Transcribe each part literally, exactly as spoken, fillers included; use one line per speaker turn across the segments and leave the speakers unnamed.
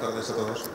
tardes a todos.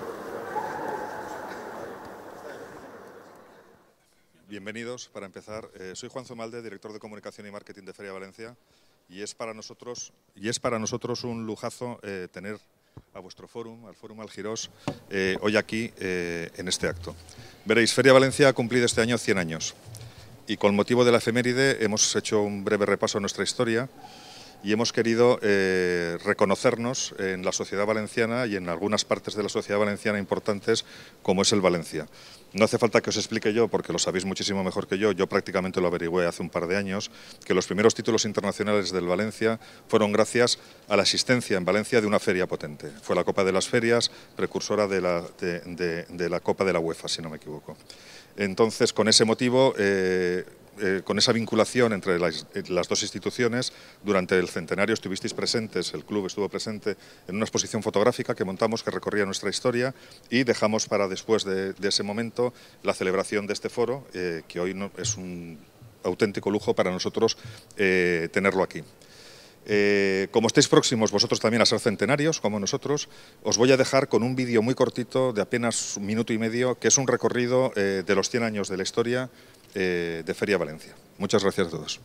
Bienvenidos. Para empezar, eh, soy Juan Zumalde, director de Comunicación y Marketing de Feria Valencia, y es para nosotros, y es para nosotros un lujazo eh, tener a vuestro fórum, al Fórum Algirós, eh, hoy aquí eh, en este acto. Veréis, Feria Valencia ha cumplido este año cien años y con motivo de la efeméride hemos hecho un breve repaso a nuestra historia y hemos querido eh, reconocernos en la sociedad valenciana y en algunas partes de la sociedad valenciana importantes como es el Valencia. No hace falta que os explique yo, porque lo sabéis muchísimo mejor que yo, yo prácticamente lo averigüé hace un par de años, que los primeros títulos internacionales del Valencia fueron gracias a la existencia en Valencia de una feria potente. Fue la Copa de las Ferias, precursora de la, de, de, de la Copa de la UEFA, si no me equivoco. Entonces, con ese motivo, eh, eh, con esa vinculación entre las, las dos instituciones, durante el centenario estuvisteis presentes, el club estuvo presente en una exposición fotográfica que montamos que recorría nuestra historia y dejamos para después de, de ese momento la celebración de este foro, eh, que hoy no, es un auténtico lujo para nosotros eh, tenerlo aquí. Eh, como estáis próximos vosotros también a ser centenarios, como nosotros, os voy a dejar con un vídeo muy cortito de apenas un minuto y medio, que es un recorrido eh, de los cien años de la historia eh, de Feria Valencia. Muchas gracias a todos.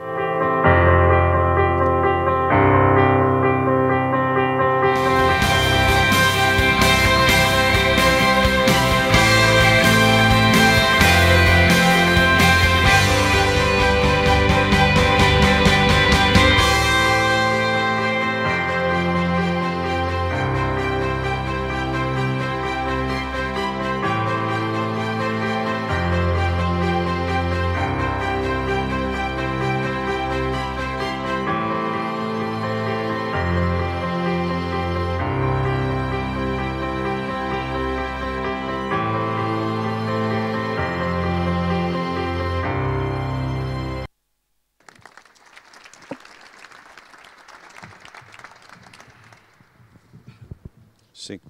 Sí.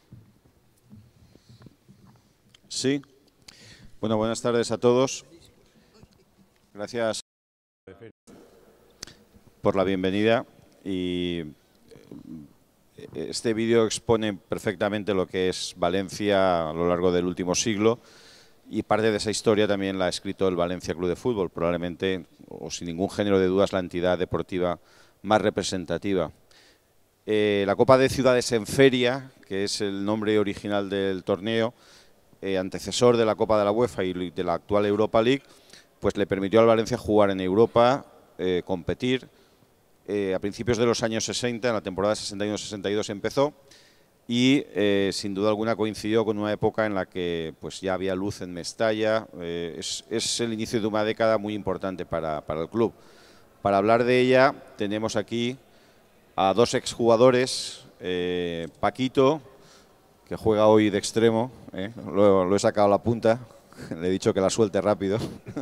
Sí. Bueno, buenas tardes a todos. Gracias por la bienvenida. Y este vídeo expone perfectamente lo que es Valencia a lo largo del último siglo y parte de esa historia también la ha escrito el Valencia Club de Fútbol, probablemente, o sin ningún género de dudas, la entidad deportiva más representativa. Eh, la Copa de Ciudades en Feria, que es el nombre original del torneo, eh, antecesor de la Copa de la UEFA y de la actual Europa League, pues le permitió al Valencia jugar en Europa, eh, competir. Eh, a principios de los años sesenta, en la temporada sesenta y uno sesenta y dos empezó y eh, sin duda alguna coincidió con una época en la que pues ya había luz en Mestalla. Eh, es, es el inicio de una década muy importante para, para el club. Para hablar de ella tenemos aquí a dos exjugadores, eh, Paquito, que juega hoy de extremo, eh, lo, lo he sacado a la punta, le he dicho que la suelte rápido.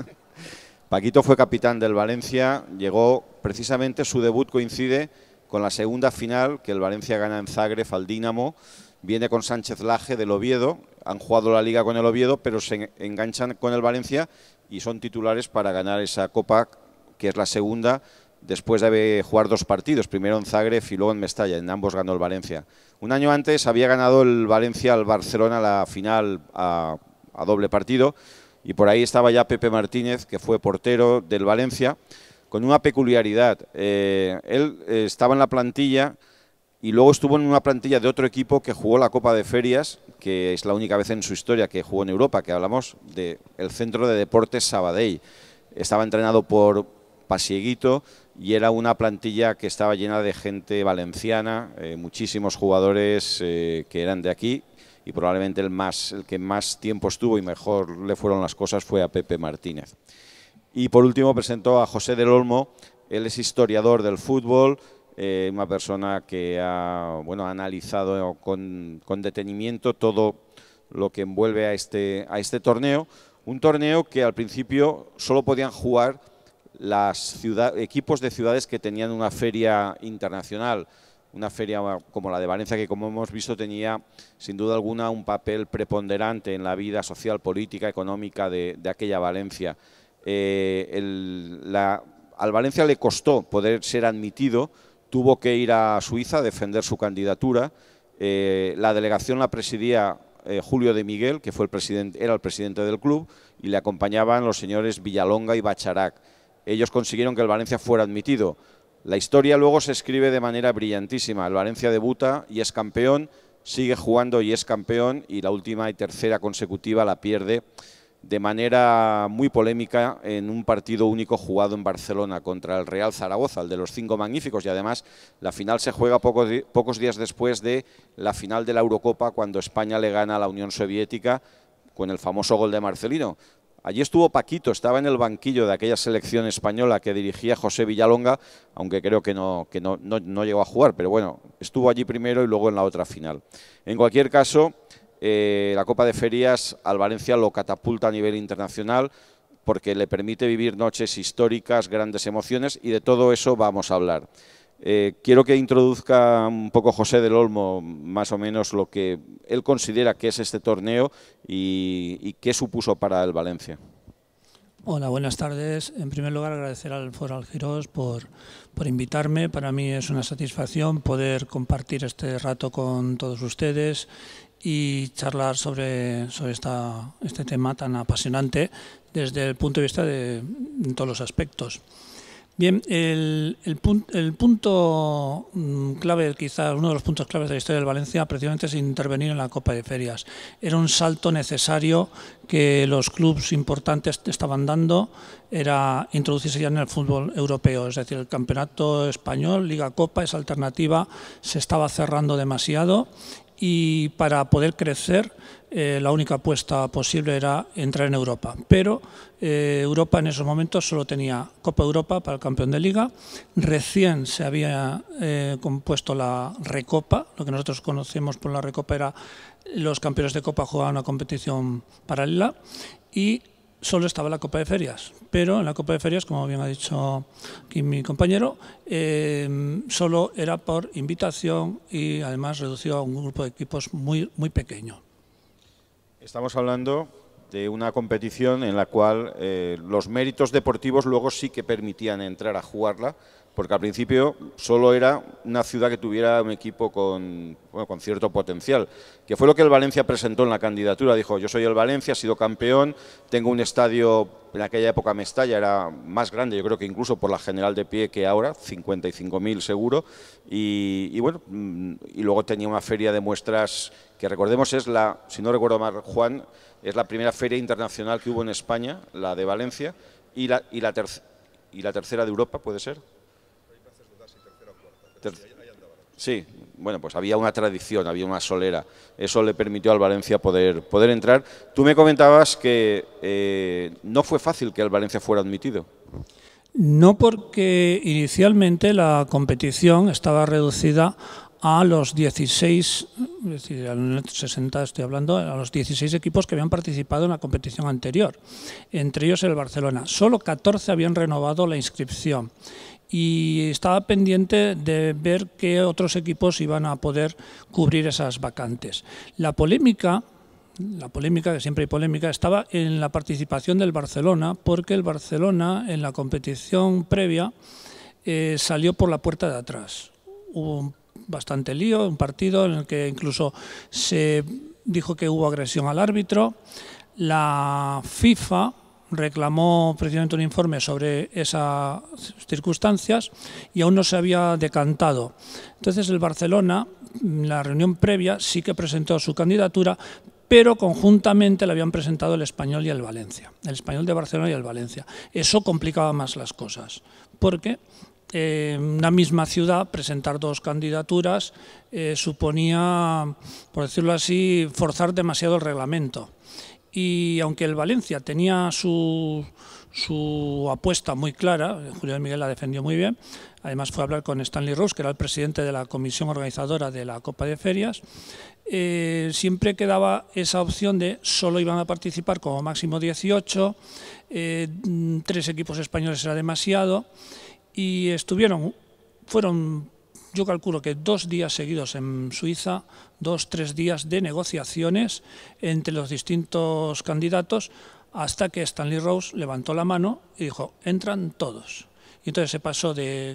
Paquito fue capitán del Valencia, llegó precisamente, su debut coincide con la segunda final que el Valencia gana en Zagreb al Dinamo, viene con Sánchez Laje del Oviedo, han jugado la Liga con el Oviedo, pero se enganchan con el Valencia y son titulares para ganar esa Copa, que es la segunda, después de jugar dos partidos, primero en Zagreb y luego en Mestalla, en ambos ganó el Valencia. Un año antes había ganado el Valencia al Barcelona la final a, a doble partido y por ahí estaba ya Pepe Martínez, que fue portero del Valencia, con una peculiaridad. Eh, él eh, estaba en la plantilla y luego estuvo en una plantilla de otro equipo que jugó la Copa de Ferias, que es la única vez en su historia que jugó en Europa, que hablamos del Centro de Deportes Sabadell. Estaba entrenado por Pasieguito y era una plantilla que estaba llena de gente valenciana, eh, muchísimos jugadores eh, que eran de aquí y probablemente el, más, el que más tiempo estuvo y mejor le fueron las cosas fue a Pepe Martínez. Y por último presento a José del Olmo, él es historiador del fútbol, eh, una persona que ha, bueno, ha analizado con, con detenimiento todo lo que envuelve a este, a este torneo, un torneo que al principio solo podían jugar las ciudad, equipos de ciudades que tenían una feria internacional, una feria como la de Valencia, que como hemos visto tenía sin duda alguna un papel preponderante en la vida social, política, económica de, de aquella Valencia. Eh, el, la, al Valencia le costó poder ser admitido, tuvo que ir a Suiza a defender su candidatura Eh, la delegación la presidía eh, Julio de Miguel, que fue el presidente, era el presidente del club, y le acompañaban los señores Villalonga y Bacharac. Ellos consiguieron que el Valencia fuera admitido. La historia luego se escribe de manera brillantísima. El Valencia debuta y es campeón, sigue jugando y es campeón, y la última y tercera consecutiva la pierde de manera muy polémica en un partido único jugado en Barcelona contra el Real Zaragoza, el de los cinco magníficos, y además la final se juega pocos, pocos días después de la final de la Eurocopa, cuando España le gana a la Unión Soviética con el famoso gol de Marcelino. Allí estuvo Paquito, estaba en el banquillo de aquella selección española que dirigía José Villalonga, aunque creo que no, que no, no, no llegó a jugar, pero bueno, estuvo allí primero y luego en la otra final. En cualquier caso, eh, la Copa de Ferias al Valencia lo catapulta a nivel internacional porque le permite vivir noches históricas, grandes emociones, y de todo eso vamos a hablar. Eh, quiero que introduzca un poco José del Olmo más o menos lo que él considera que es este torneo y, y qué supuso para el Valencia.
Hola, buenas tardes. En primer lugar, agradecer al Foro Algirós por, por invitarme. Para mí es una satisfacción poder compartir este rato con todos ustedes y charlar sobre, sobre esta, este tema tan apasionante desde el punto de vista de, de todos los aspectos. Bien, el, el, punto, el punto clave, quizás uno de los puntos claves de la historia del Valencia, precisamente es intervenir en la Copa de Ferias. Era un salto necesario que los clubes importantes estaban dando, era introducirse ya en el fútbol europeo, es decir, el campeonato español, Liga Copa, esa alternativa se estaba cerrando demasiado, y para poder crecer eh, la única apuesta posible era entrar en Europa. Pero eh, Europa en esos momentos solo tenía Copa Europa para el campeón de Liga, recién se había eh, compuesto la Recopa, lo que nosotros conocemos por la Recopa era los campeones de Copa jugaban una competición paralela, y solo estaba la Copa de Ferias, pero en la Copa de Ferias, como bien ha dicho aquí mi compañero, eh, solo era por invitación y además reducido a un grupo de equipos muy, muy pequeño.
Estamos hablando de una competición en la cual eh, los méritos deportivos luego sí que permitían entrar a jugarla, porque al principio solo era una ciudad que tuviera un equipo con, bueno, con cierto potencial, que fue lo que el Valencia presentó en la candidatura. Dijo, yo soy el Valencia, he sido campeón, tengo un estadio, en aquella época Mestalla era más grande, yo creo que incluso por la General de Pie que ahora, cincuenta y cinco mil seguro, y, y bueno, y luego tenía una feria de muestras que recordemos es la, si no recuerdo mal, Juan, es la primera feria internacional que hubo en España, la de Valencia, y la, y la, ter y la tercera de Europa, ¿puede ser? Sí, bueno, pues había una tradición, había una solera. Eso le permitió al Valencia poder, poder entrar. Tú me comentabas que eh, no fue fácil que el Valencia fuera admitido.
No, porque inicialmente la competición estaba reducida a los dieciséis, es decir, en el sesenta estoy hablando, a los dieciséis equipos que habían participado en la competición anterior, entre ellos el Barcelona. Solo catorce habían renovado la inscripción y estaba pendiente de ver qué otros equipos iban a poder cubrir esas vacantes. La polémica, la polémica, que siempre hay polémica, estaba en la participación del Barcelona, porque el Barcelona en la competición previa eh, salió por la puerta de atrás. Hubo un bastante lío, un partido en el que incluso se dijo que hubo agresión al árbitro. La FIFA reclamó precisamente un informe sobre esas circunstancias y aún no se había decantado. Entonces el Barcelona, en la reunión previa, sí que presentó su candidatura, pero conjuntamente le habían presentado el Español y el Valencia, el Español de Barcelona y el Valencia. Eso complicaba más las cosas, porque en eh, una misma ciudad presentar dos candidaturas eh, suponía, por decirlo así, forzar demasiado el reglamento. Y aunque el Valencia tenía su, su apuesta muy clara, Julio Miguel la defendió muy bien, además fue a hablar con Stanley Rose, que era el presidente de la comisión organizadora de la Copa de Ferias, eh, siempre quedaba esa opción de solo iban a participar como máximo dieciocho, eh, tres equipos españoles era demasiado, y estuvieron, fueron, yo calculo que dos días seguidos en Suiza, dos, tres días de negociaciones entre los distintos candidatos, hasta que Stanley Rose levantó la mano y dijo, entran todos. Y entonces se pasó de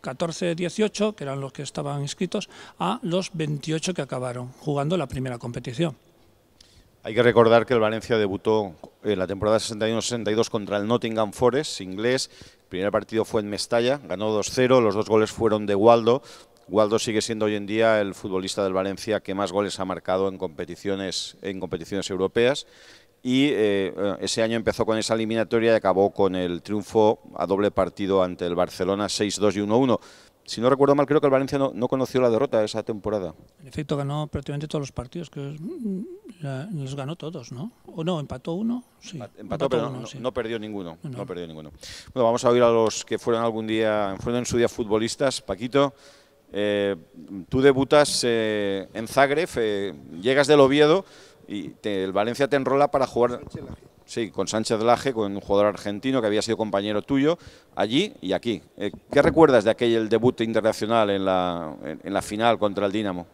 catorce dieciocho, que eran los que estaban inscritos, a los veintiocho que acabaron jugando la primera competición.
Hay que recordar que el Valencia debutó en la temporada sesenta y uno sesenta y dos contra el Nottingham Forest, inglés. El primer partido fue en Mestalla, ganó dos cero, los dos goles fueron de Waldo. Waldo sigue siendo hoy en día el futbolista del Valencia que más goles ha marcado en competiciones, en competiciones europeas. Y eh, ese año empezó con esa eliminatoria y acabó con el triunfo a doble partido ante el Barcelona, seis dos y uno uno. Si no recuerdo mal, creo que el Valencia no, no conoció la derrota esa temporada.
En efecto, ganó prácticamente todos los partidos, que la, los ganó todos, ¿no? O no, empató uno. Sí,
empató, empató, pero uno, no, sí. no perdió ninguno.
No.
no perdió ninguno. Bueno, vamos a oír a los que fueron algún día, fueron en su día futbolistas. Paquito, eh, tú debutas eh, en Zagreb, eh, llegas del Oviedo y te, el Valencia te enrola para jugar. Sí, con Sánchez Laje, con un jugador argentino que había sido compañero tuyo allí y aquí. Eh, ¿Qué recuerdas de aquel el debut internacional en la, en, en la final contra el Dinamo?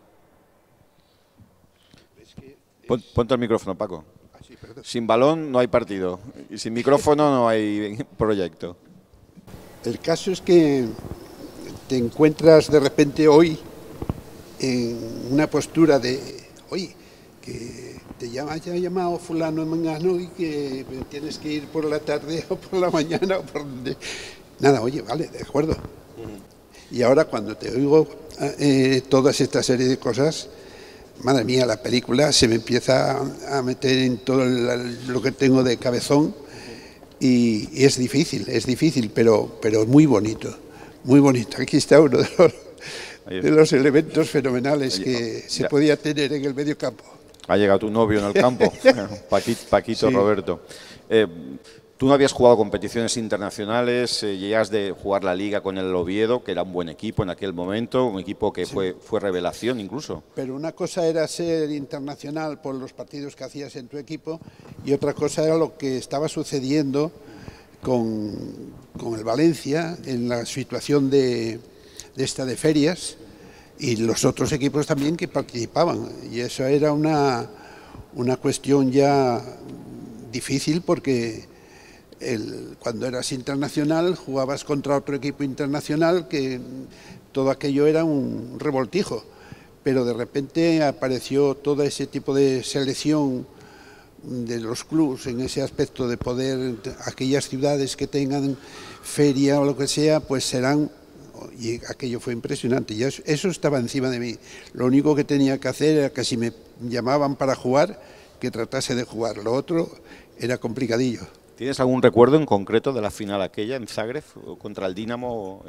Es que Pon, es... Ponte el micrófono, Paco. Ah, sí, sin balón no hay partido y sin micrófono no hay proyecto.
El caso es que te encuentras de repente hoy en una postura de, oye, que te llama, ya ha llamado fulano mengano y que tienes que ir por la tarde o por la mañana o por donde... Nada, oye, vale, de acuerdo. Uh-huh. Y ahora cuando te oigo eh, toda esta serie de cosas, madre mía, la película se me empieza a meter en todo el, lo que tengo de cabezón. Uh-huh. y, y es difícil, es difícil, pero, pero muy bonito, muy bonito. Aquí está uno de los, de los elementos fenomenales que se ya. podía tener en el medio campo.
Ha llegado tu novio en el campo, Paquito, Paquito sí. Roberto. Eh, tú no habías jugado competiciones internacionales, eh, llegas de jugar la Liga con el Oviedo, que era un buen equipo en aquel momento, un equipo que sí. fue, fue revelación incluso.
Pero una cosa era ser internacional por los partidos que hacías en tu equipo y otra cosa era lo que estaba sucediendo con, con el Valencia en la situación de, de esta de ferias, y los otros equipos también que participaban, y eso era una, una cuestión ya difícil porque el, cuando eras internacional jugabas contra otro equipo internacional que todo aquello era un revoltijo, pero de repente apareció todo ese tipo de selección de los clubes en ese aspecto de poder, aquellas ciudades que tengan feria o lo que sea, pues serán... Y aquello fue impresionante, y eso, eso estaba encima de mí. Lo único que tenía que hacer era que si me llamaban para jugar, que tratase de jugar. Lo otro era complicadillo.
¿Tienes algún recuerdo en concreto de la final aquella en Zagreb contra el Dinamo?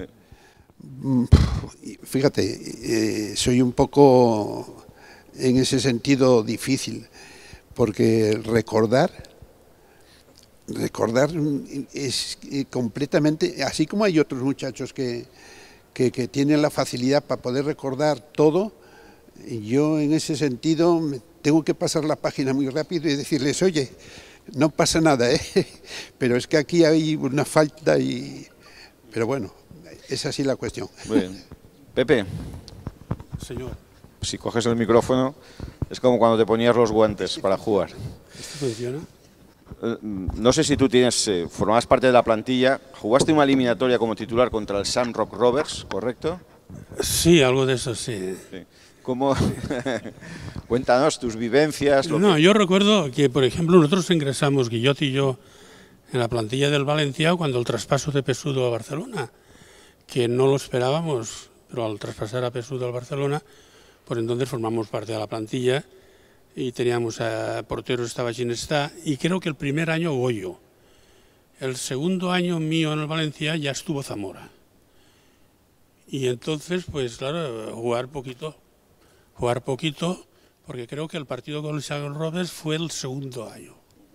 Fíjate, eh, soy un poco en ese sentido difícil, porque recordar... Recordar es completamente, así como hay otros muchachos que, que, que tienen la facilidad para poder recordar todo, yo en ese sentido tengo que pasar la página muy rápido y decirles, oye, no pasa nada, ¿eh? Pero es que aquí hay una falta y... Pero bueno, es así la cuestión.
Muy bien. Pepe.
Señor.
Si coges el micrófono, es como cuando te ponías los guantes para jugar.
¿Esto funciona?
No sé si tú tienes, eh, formabas parte de la plantilla, jugaste una eliminatoria como titular contra el Shamrock Rovers, ¿correcto?
Sí, algo de eso, sí.
sí. ¿Cómo? Cuéntanos tus vivencias. Lo
no,
que...
yo recuerdo que, por ejemplo, nosotros ingresamos, Guillot y yo, en la plantilla del Valencia cuando el traspaso de Pesudo a Barcelona, que no lo esperábamos, pero al traspasar a Pesudo al Barcelona, pues entonces formamos parte de la plantilla. Y teníamos a portero, estaba Ginestá, y creo que el primer año Goyo. El segundo año mío en el Valencia ya estuvo Zamora. Y entonces, pues claro, jugar poquito, jugar poquito, porque creo que el partido con el Shamrock Rovers fue el segundo año.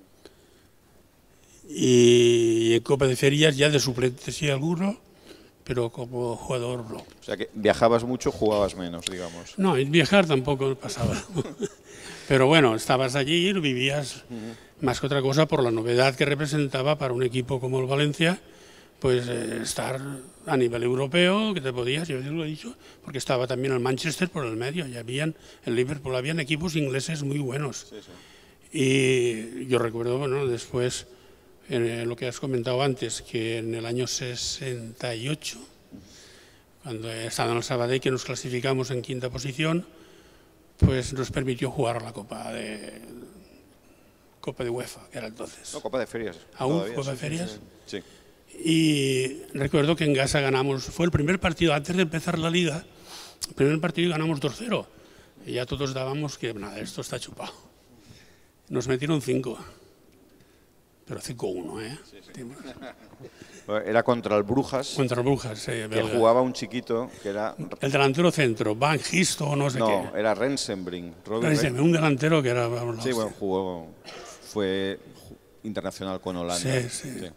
Y en Copa de Ferias ya de suplente sí alguno, pero como jugador no.
O sea que viajabas mucho, jugabas menos, digamos.
No, en viajar tampoco pasaba. Pero bueno, estabas allí y vivías uh-huh. más que otra cosa por la novedad que representaba para un equipo como el Valencia, pues eh, estar a nivel europeo, que te podías, yo lo he dicho, porque estaba también el Manchester por el medio, y habían, el Liverpool, habían equipos ingleses muy buenos. Sí, sí. Y yo recuerdo, bueno, después, en lo que has comentado antes, que en el año sesenta y ocho, cuando estando en el Sabadell, que nos clasificamos en quinta posición, pues nos permitió jugar la Copa de Copa de UEFA, que era entonces.
No, Copa de Ferias.
¿Aún
todavía,
Copa de
sí,
Ferias?
Sí.
Y recuerdo que en Gasa ganamos, fue el primer partido antes de empezar la liga, el primer partido ganamos dos cero. Y ya todos dábamos que nada, esto está chupado. Nos metieron cinco, pero cinco uno, ¿eh? Sí, sí.
Era contra el Brujas.
Contra el Brujas, sí,
que
belga.
jugaba un chiquito que era...
El delantero centro, Van Gisto o no sé
no,
qué.
No, era Rensenbrink.
Rensenbrink, un delantero que era... Vamos,
sí, bueno, jugó, fue internacional con Holanda.
Sí, sí. sí.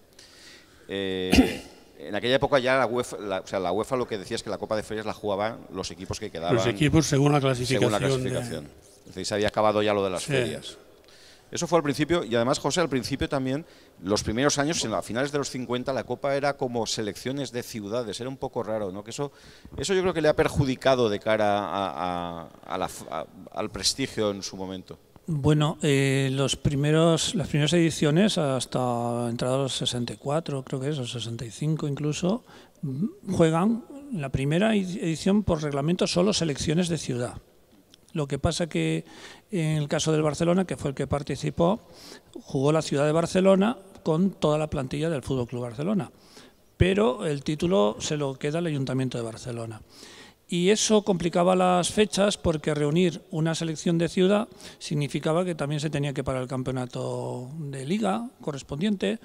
Eh, en aquella época ya la UEFA, la, o sea, la UEFA lo que decía es que la Copa de Ferias la jugaban los equipos que quedaban.
Los equipos según la clasificación.
Según la clasificación. De... Es decir, se había acabado ya lo de las sí. ferias. Eso fue al principio, y además, José, al principio también, los primeros años, a finales de los cincuenta, la Copa era como selecciones de ciudades, era un poco raro, ¿no? Que eso, eso yo creo que le ha perjudicado de cara a, a, a la, a, al prestigio en su momento.
Bueno, eh, los primeros, las primeras ediciones, hasta entrados los sesenta y cuatro, creo que es, o sesenta y cinco incluso, juegan la primera edición por reglamento solo selecciones de ciudad. Lo que pasa que en el caso del Barcelona, que fue el que participó, jugó la ciudad de Barcelona con toda la plantilla del F C Barcelona, pero el título se lo queda el Ayuntamiento de Barcelona. Y eso complicaba las fechas porque reunir una selección de ciudad significaba que también se tenía que parar el campeonato de liga correspondiente,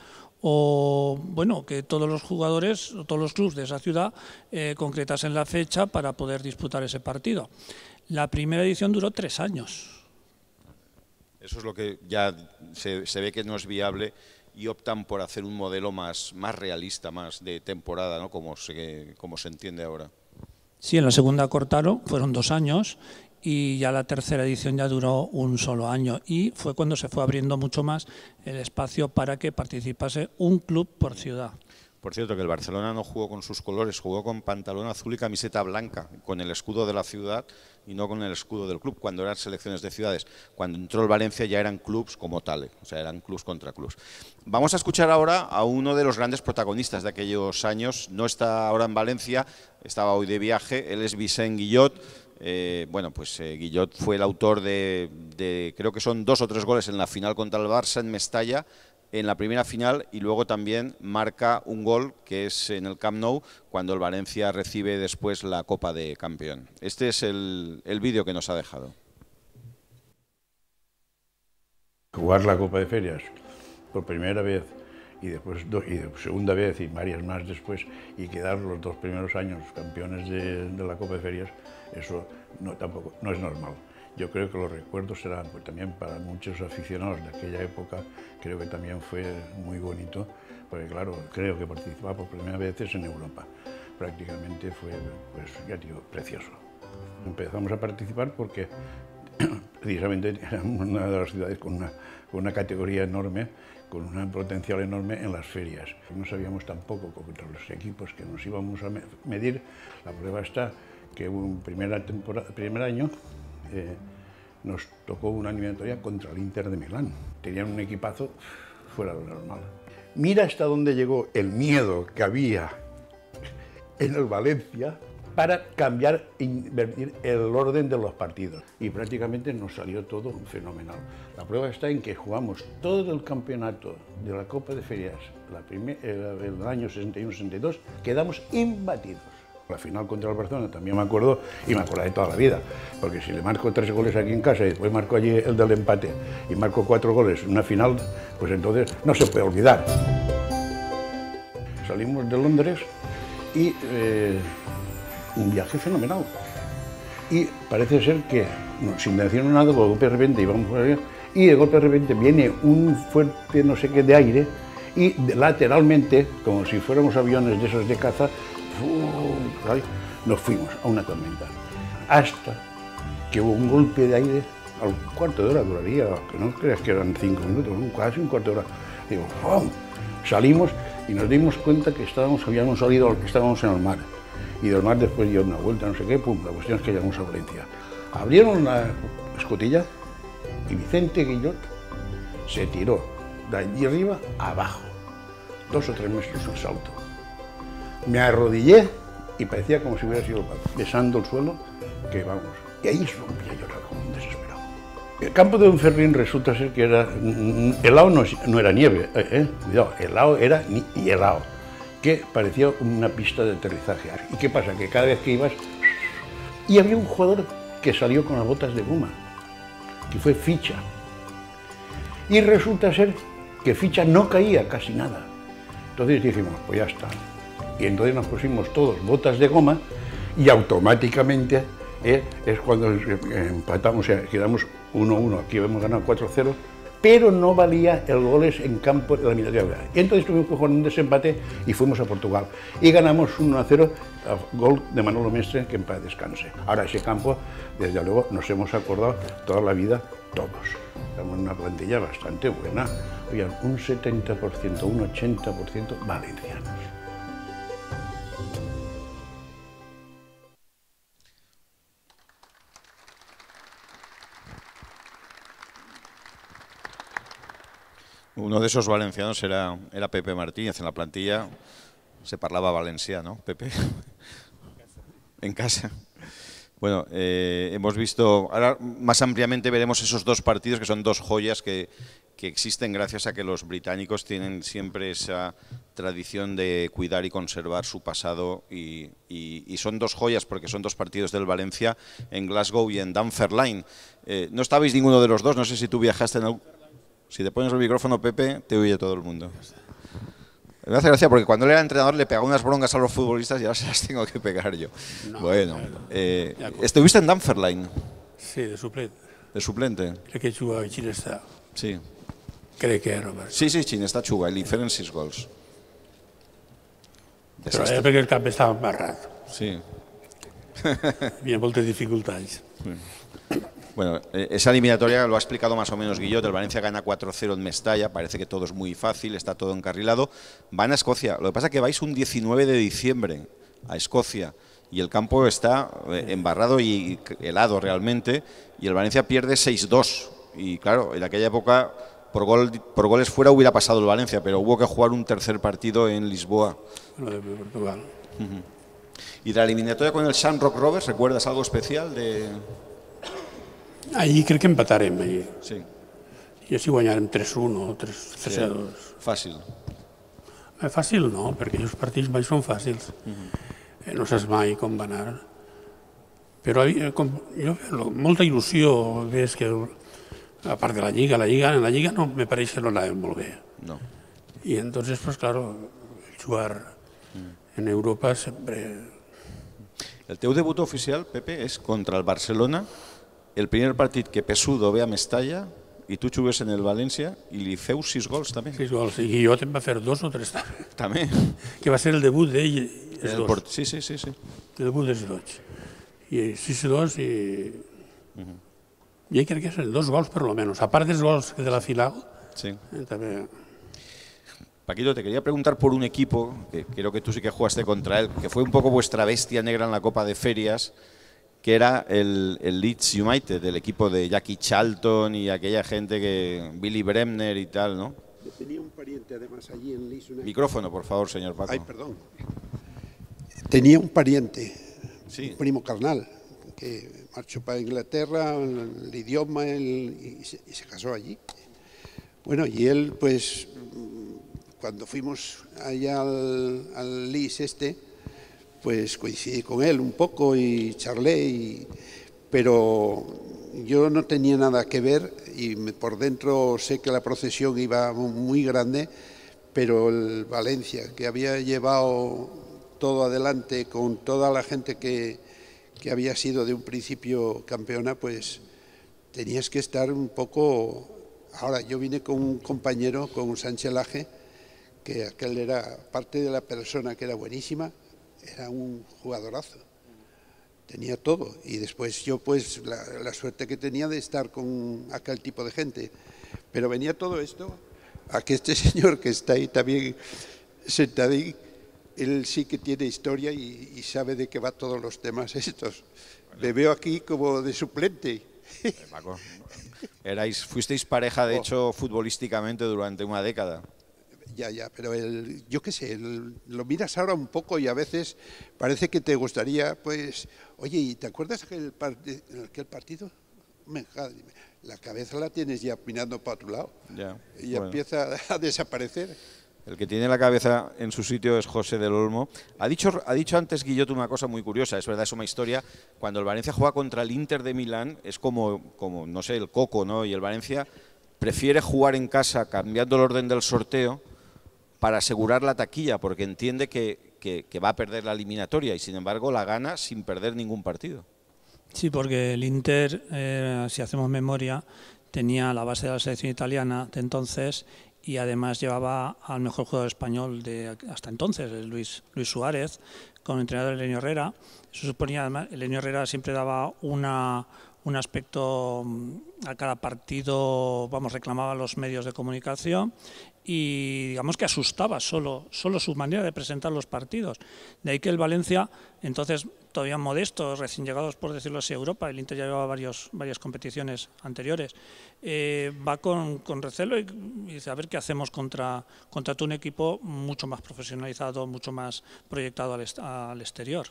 o bueno, que todos los jugadores o todos los clubes de esa ciudad eh, concretasen la fecha para poder disputar ese partido. La primera edición duró tres años.
Eso es lo que ya se, se ve que no es viable y optan por hacer un modelo más, más realista, más de temporada, ¿no? Como se, como se entiende ahora.
Sí, en la segunda cortaron, fueron dos años, y ya la tercera edición ya duró un solo año, y fue cuando se fue abriendo mucho más el espacio para que participase un club por ciudad.
Por cierto, que el Barcelona no jugó con sus colores, jugó con pantalón azul y camiseta blanca, con el escudo de la ciudad y no con el escudo del club, cuando eran selecciones de ciudades. Cuando entró el Valencia ya eran clubs como tal, o sea, eran clubs contra clubs. Vamos a escuchar ahora a uno de los grandes protagonistas de aquellos años. No está ahora en Valencia, estaba hoy de viaje, él es Vicent Guillot. Eh, bueno, pues eh, Guillot fue el autor de, de, creo que son dos o tres goles en la final contra el Barça en Mestalla, en la primera final, y luego también marca un gol que es en el Camp Nou cuando el Valencia recibe después la Copa de Campeón. Este es el, el vídeo que nos ha dejado.
Jugar la Copa de Ferias por primera vez y después do, y segunda vez y varias más después, y quedar los dos primeros años campeones de, de la Copa de Ferias, eso no, tampoco, no es normal. Yo creo que los recuerdos serán, pues también para muchos aficionados de aquella época, creo que también fue muy bonito, porque claro, creo que participar por primera vez en Europa. Prácticamente fue, pues ya digo, precioso. Empezamos a participar porque precisamente éramos una de las ciudades con una, con una categoría enorme, con un potencial enorme en las ferias. No sabíamos tampoco contra los equipos que nos íbamos a medir. La prueba está que un primera temporada, primer año, Eh, nos tocó una eliminatoria contra el Inter de Milán. Tenían un equipazo fuera de lo normal. Mira hasta dónde llegó el miedo que había en el Valencia para cambiar, invertir el orden de los partidos. Y prácticamente nos salió todo fenomenal. La prueba está en que jugamos todo el campeonato de la Copa de Ferias, la primer, el, el año sesenta y uno sesenta y dos, quedamos imbatidos. La final contra el Barcelona también me acuerdo, y me acuerdo de toda la vida, porque si le marco tres goles aquí en casa y después marco allí el del empate y marco cuatro goles en una final, pues entonces no se puede olvidar. Salimos de Londres y eh, un viaje fenomenal. Y parece ser que no, sin decir nada, de golpe de repente íbamos por allá, y de golpe de repente viene un fuerte no sé qué de aire, y de, lateralmente, como si fuéramos aviones de esos de caza, nos fuimos a una tormenta, hasta que hubo un golpe de aire, al cuarto de hora duraría, que no creas que eran cinco minutos, casi un cuarto de hora. Digo, ¡pum! Salimos y nos dimos cuenta que estábamos, habíamos salido, estábamos en el mar, y del mar después dio una vuelta, no sé qué, pum, la cuestión es que llegamos a Valencia. Abrieron la escotilla y Vicente Guillot se tiró de allí arriba abajo, dos o tres metros un salto. Me arrodillé y parecía como si hubiera sido el padre, besando el suelo, que vamos, y ahí rompí a llorar como un desesperado. El campo de Don Ferrín resulta ser que era, helado no, no era nieve, eh, eh, cuidado, helado era ni, y helado, que parecía una pista de aterrizaje. ¿Y qué pasa? Que cada vez que ibas, y había un jugador que salió con las botas de goma, que fue Ficha, y resulta ser que Ficha no caía casi nada. Entonces dijimos, pues ya está. Y entonces nos pusimos todos botas de goma y automáticamente eh, es cuando empatamos, o sea, quedamos uno uno, aquí hemos ganado cuatro cero, pero no valía el goles en campo de la eliminatoria. Y entonces tuvimos que jugar un desempate y fuimos a Portugal. Y ganamos uno a cero, gol de Manolo Mestre, que en paz descanse. Ahora ese campo, desde luego, nos hemos acordado toda la vida, todos. Estamos en una plantilla bastante buena. Oigan, un setenta por ciento, un ochenta por ciento valencianos.
Uno de esos valencianos era, era Pepe Martínez. En la plantilla se parlaba valencià, ¿no, Pepe? En casa. Bueno, eh, hemos visto, ahora más ampliamente veremos esos dos partidos que son dos joyas que, que existen gracias a que los británicos tienen siempre esa tradición de cuidar y conservar su pasado y, y, y son dos joyas porque son dos partidos del Valencia en Glasgow y en Dunfermline. Eh, no estabais ninguno de los dos, no sé si tú viajaste en el... Si te pones el micrófono, Pepe, te oye todo el mundo. Me hace gracia porque cuando él era entrenador le pegaba unas broncas a los futbolistas y ahora se las tengo que pegar yo. No, bueno, eh, ¿estuviste en Dunfermline?
Sí, de suplente.
De suplente?
Crec que jugava a Ginestà.
Sí.
Crec que era.
Sí, sí, Ginestà juga i li feren sis gols.
Però era perquè el camp estava embarrat.
Sí.
Hi havia moltes dificultats.
Sí. Bueno, esa eliminatoria lo ha explicado más o menos Guillot. El Valencia gana cuatro cero en Mestalla, parece que todo es muy fácil, está todo encarrilado. Van a Escocia, lo que pasa es que vais un diecinueve de diciembre a Escocia y el campo está embarrado y helado realmente y el Valencia pierde seis dos. Y claro, en aquella época por, gol, por goles fuera hubiera pasado el Valencia, pero hubo que jugar un tercer partido en Lisboa.
Bueno, de Portugal.
Uh-huh. Y de la eliminatoria con el Shamrock Rovers, ¿recuerdas algo especial de...?
Allí crec que empatarem, allí.
Sí.
I així guanyarem tres uno o tres a dos.
Sí. Fàcil.
Eh, fàcil no, perquè els partits mai són fàcils. Uh-huh. eh, no saps mai com va anar. Però eh, com, jo veo molta il·lusió, ves que a part de la Lliga, la Lliga, en la Lliga no me pareix que no anàvem molt bé.
No.
Y entonces, pues claro, jugar uh-huh. en Europa sempre...
El teu debut oficial, Pepe, és contra el Barcelona, el primer partit que Pesudo ve a Mestalla i tu jugues en el València i li feu sis gols també.
Sis gols, i Guillot en va fer dos o tres també.
També.
Que va ser el debut d'ell, els dos.
Port... Sí, sí, sí, sí.
El debut dels dos. I sis dos i... Uh-huh. I crec que són dos gols per lo menos, a part dels gols de la final.
Sí.
Eh, també...
Paquito, te quería preguntar por un equipo, que creo que tú sí que jugaste contra él, que fue un poco vuestra bestia negra en la Copa de Ferias, que era el, el Leeds United, del equipo de Jackie Charlton y aquella gente que... Billy Bremner y tal, ¿no?
Tenía un pariente además allí en Leeds United.
Micrófono, por favor, señor Paco.
Ay, perdón. Tenía un pariente,
sí.
un primo carnal, que marchó para Inglaterra, el, el idioma, el, y, se, y se casó allí. Bueno, y él, pues, cuando fuimos allá al, al Leeds este, pues coincidí con él un poco y charlé, y, pero yo no tenía nada que ver y me, por dentro sé que la procesión iba muy grande, pero el Valencia, que había llevado todo adelante con toda la gente que, que había sido de un principio campeona, pues tenías que estar un poco... Ahora, yo vine con un compañero, con un Sánchez Laje, que aquel era parte de la persona que era buenísima, era un jugadorazo, tenía todo. Y después yo, pues, la, la suerte que tenía de estar con aquel tipo de gente. Pero venía todo esto a que este señor que está ahí también sentado ahí, él sí que tiene historia y, y sabe de qué va todos los temas estos. Me veo aquí como de suplente.
Paco, erais, fuisteis pareja, de hecho, futbolísticamente durante una década.
Ya, ya, pero el, yo qué sé, el, lo miras ahora un poco y a veces parece que te gustaría, pues, oye, ¿y te acuerdas aquel, part aquel partido? La cabeza la tienes ya mirando para otro lado
ya,
y
bueno.
empieza a desaparecer.
El que tiene la cabeza en su sitio es José del Olmo. Ha dicho, ha dicho antes Guillot una cosa muy curiosa, es verdad, es una historia. Cuando el Valencia juega contra el Inter de Milán, es como, como no sé, el Coco, ¿no? Y el Valencia prefiere jugar en casa cambiando el orden del sorteo para asegurar la taquilla, porque entiende que, que, que va a perder la eliminatoria y sin embargo la gana sin perder ningún partido.
Sí, porque el Inter, eh, si hacemos memoria, tenía la base de la selección italiana de entonces y además llevaba al mejor jugador español de hasta entonces, Luis, Luis Suárez, con el entrenador Elenio Herrera. Eso suponía, además, Elenio Herrera siempre daba una, un aspecto a cada partido, vamos, reclamaba los medios de comunicación y digamos que asustaba solo, solo su manera de presentar los partidos. De ahí que el Valencia, entonces todavía modestos, recién llegados por decirlo así a Europa, el Inter ya llevaba varios, varias competiciones anteriores, eh, va con, con recelo y, y dice a ver qué hacemos contra, contra un equipo mucho más profesionalizado, mucho más proyectado al, est al exterior.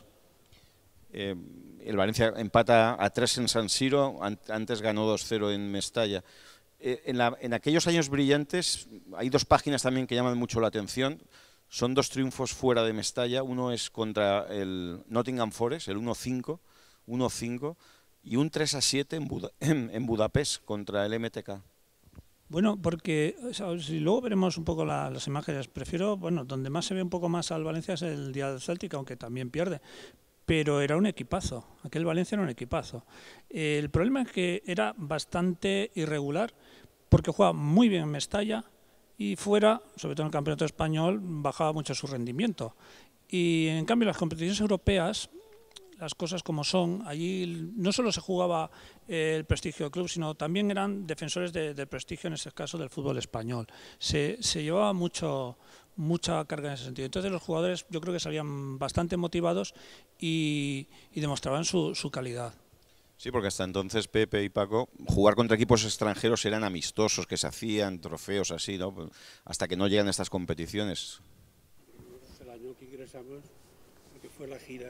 Eh, el Valencia empata a tres en San Siro, an antes ganó dos cero en Mestalla. Eh, en, la, en aquellos años brillantes hay dos páginas también que llaman mucho la atención. Son dos triunfos fuera de Mestalla. Uno es contra el Nottingham Forest, el uno cinco, uno cinco, y un tres a siete en, Buda en, en Budapest contra el M T K.
Bueno, porque o sea, si luego veremos un poco la, las imágenes, prefiero, bueno, donde más se ve un poco más al Valencia es el día del Celtic, aunque también pierde. Pero era un equipazo, aquel Valencia era un equipazo. Eh, el problema es que era bastante irregular, porque jugaba muy bien en Mestalla y fuera, sobre todo en el campeonato español, bajaba mucho su rendimiento. Y en cambio las competiciones europeas, las cosas como son, allí no solo se jugaba el prestigio del club, sino también eran defensores de, de prestigio, en ese caso del fútbol español. Se, se llevaba mucho... mucha carga en ese sentido. Entonces los jugadores yo creo que salían bastante motivados y, y demostraban su, su calidad.
Sí, porque hasta entonces Pepe y Paco, jugar contra equipos extranjeros eran amistosos, que se hacían trofeos así, ¿no? Hasta que no llegan estas competiciones.
El año que ingresamos, que fue la gira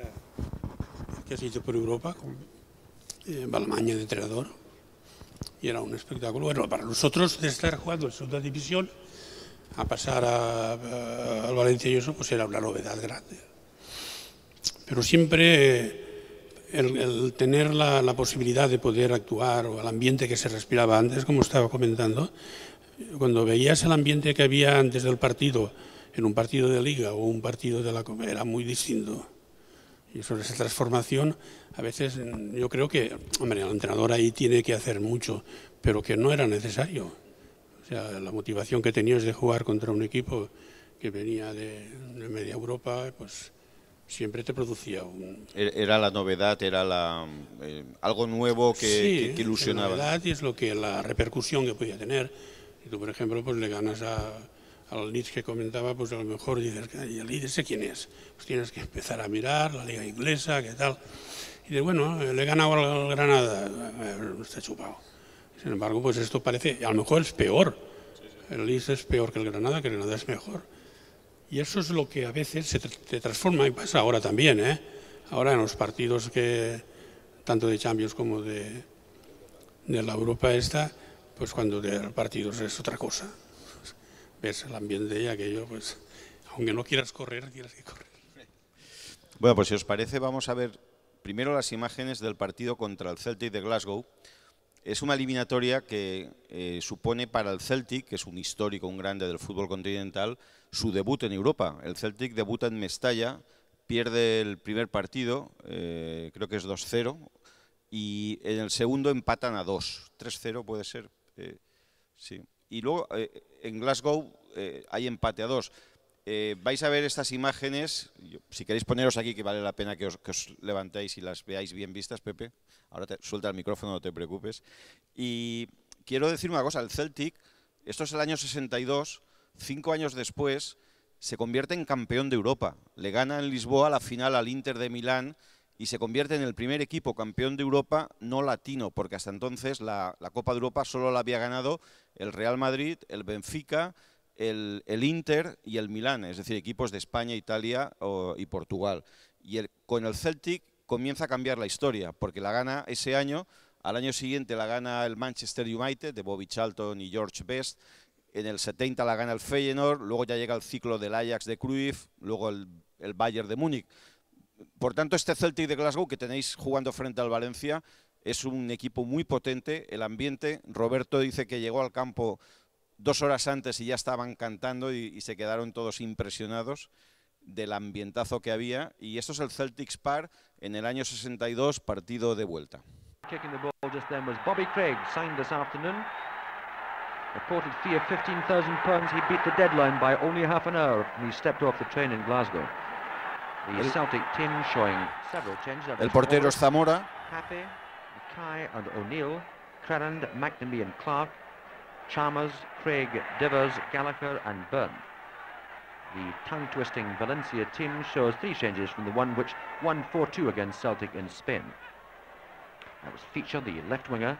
que se hizo por Europa, con eh, Balmaña de entrenador, y era un espectáculo. Bueno, para nosotros de estar jugando en segunda división a pasar a, a, al Valencia y eso, pues era una novedad grande. Pero siempre el, el tener la, la posibilidad de poder actuar, o el ambiente que se respiraba antes, como estaba comentando, cuando veías el ambiente que había antes del partido, en un partido de Liga o un partido de la Copa, era muy distinto. Y sobre esa transformación, a veces yo creo que, hombre, el entrenador ahí tiene que hacer mucho, pero que no era necesario. O sea, la motivación que tenías de jugar contra un equipo que venía de, de media Europa, pues siempre te producía un...
Era la novedad, era la, eh, algo nuevo que,
sí,
que, que ilusionaba.
La novedad y es lo que, la repercusión que podía tener. Y tú, por ejemplo, pues le ganas a, al Leeds que comentaba, pues a lo mejor dices, ¿y el Leeds ese quién es? Pues tienes que empezar a mirar la liga inglesa, qué tal. Y dices, bueno, le he ganado al Granada, está chupado. Sin embargo, pues esto parece, a lo mejor es peor. El Leeds es peor que el Granada, que el Granada es mejor. Y eso es lo que a veces se te transforma, y pasa ahora también, ¿eh? Ahora en los partidos que, tanto de Champions como de, de la Europa esta, pues cuando de partidos es otra cosa. Ves el ambiente y aquello, pues, aunque no quieras correr, tienes que correr.
Bueno, pues si os parece, vamos a ver primero las imágenes del partido contra el Celtic de Glasgow. Es una eliminatoria que eh, supone para el Celtic, que es un histórico, un grande del fútbol continental, su debut en Europa. El Celtic debuta en Mestalla, pierde el primer partido, eh, creo que es dos cero, y en el segundo empatan a dos, tres cero puede ser. Eh, sí. Y luego eh, en Glasgow eh, hay empate a dos. Eh, vais a ver estas imágenes, yo, si queréis poneros aquí, que vale la pena que os, que os levantéis y las veáis bien vistas, Pepe. Ahora te, suelta el micrófono, no te preocupes. Y quiero decir una cosa, el Celtic, esto es el año sesenta y dos, cinco años después, se convierte en campeón de Europa. Le gana en Lisboa la final al Inter de Milán y se convierte en el primer equipo campeón de Europa no latino, porque hasta entonces la, la Copa de Europa solo la había ganado el Real Madrid, el Benfica, el, el Inter y el Milán, es decir, equipos de España, Italia o, y Portugal. Y el, con el Celtic comienza a cambiar la historia, porque la gana ese año, al año siguiente la gana el Manchester United, de Bobby Charlton y George Best, en el setenta la gana el Feyenoord, luego ya llega el ciclo del Ajax de Cruyff, luego el, el Bayern de Múnich. Por tanto, este Celtic de Glasgow que tenéis jugando frente al Valencia es un equipo muy potente, el ambiente, Roberto dice que llegó al campo dos horas antes y ya estaban cantando y, y se quedaron todos impresionados del ambientazo que había, y esto es el Celtic Spar en el año sesenta y dos, partido de vuelta.
Kicking the ball just then was Bobby Craig, signed this afternoon. Reported fee of fifteen thousand pounds. He beat the deadline by only half an hour and he stepped off the train in Glasgow. The Celtic team showing several changes.
El portero es Zamora.
Happy, Mackay and O'Neill, Crerand, McNamee and Clark, Chalmers, Craig, Divers, Gallagher and Byrne. The tongue-twisting Valencia team shows three changes from the one which won four two against Celtic in Spain. That was Feature, the left winger.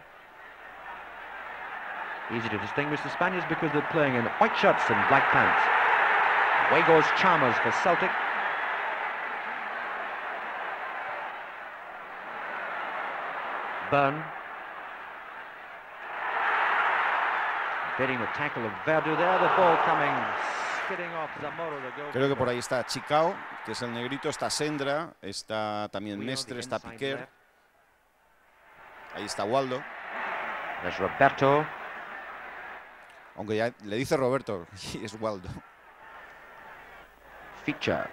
Easy to distinguish the Spaniards because they're playing in white shirts and black pants. Away goes Chalmers for Celtic. Byrne. Getting the tackle of Verdu there, the ball coming skidding off Zamora, the goal.
Creo que por ahí está Chicao, que es el negrito, está Sendra, está también Mestre, está Piquer. Ahí está Waldo.
There's Roberto.
Aunque ya le dice Roberto, es Waldo.
Feature.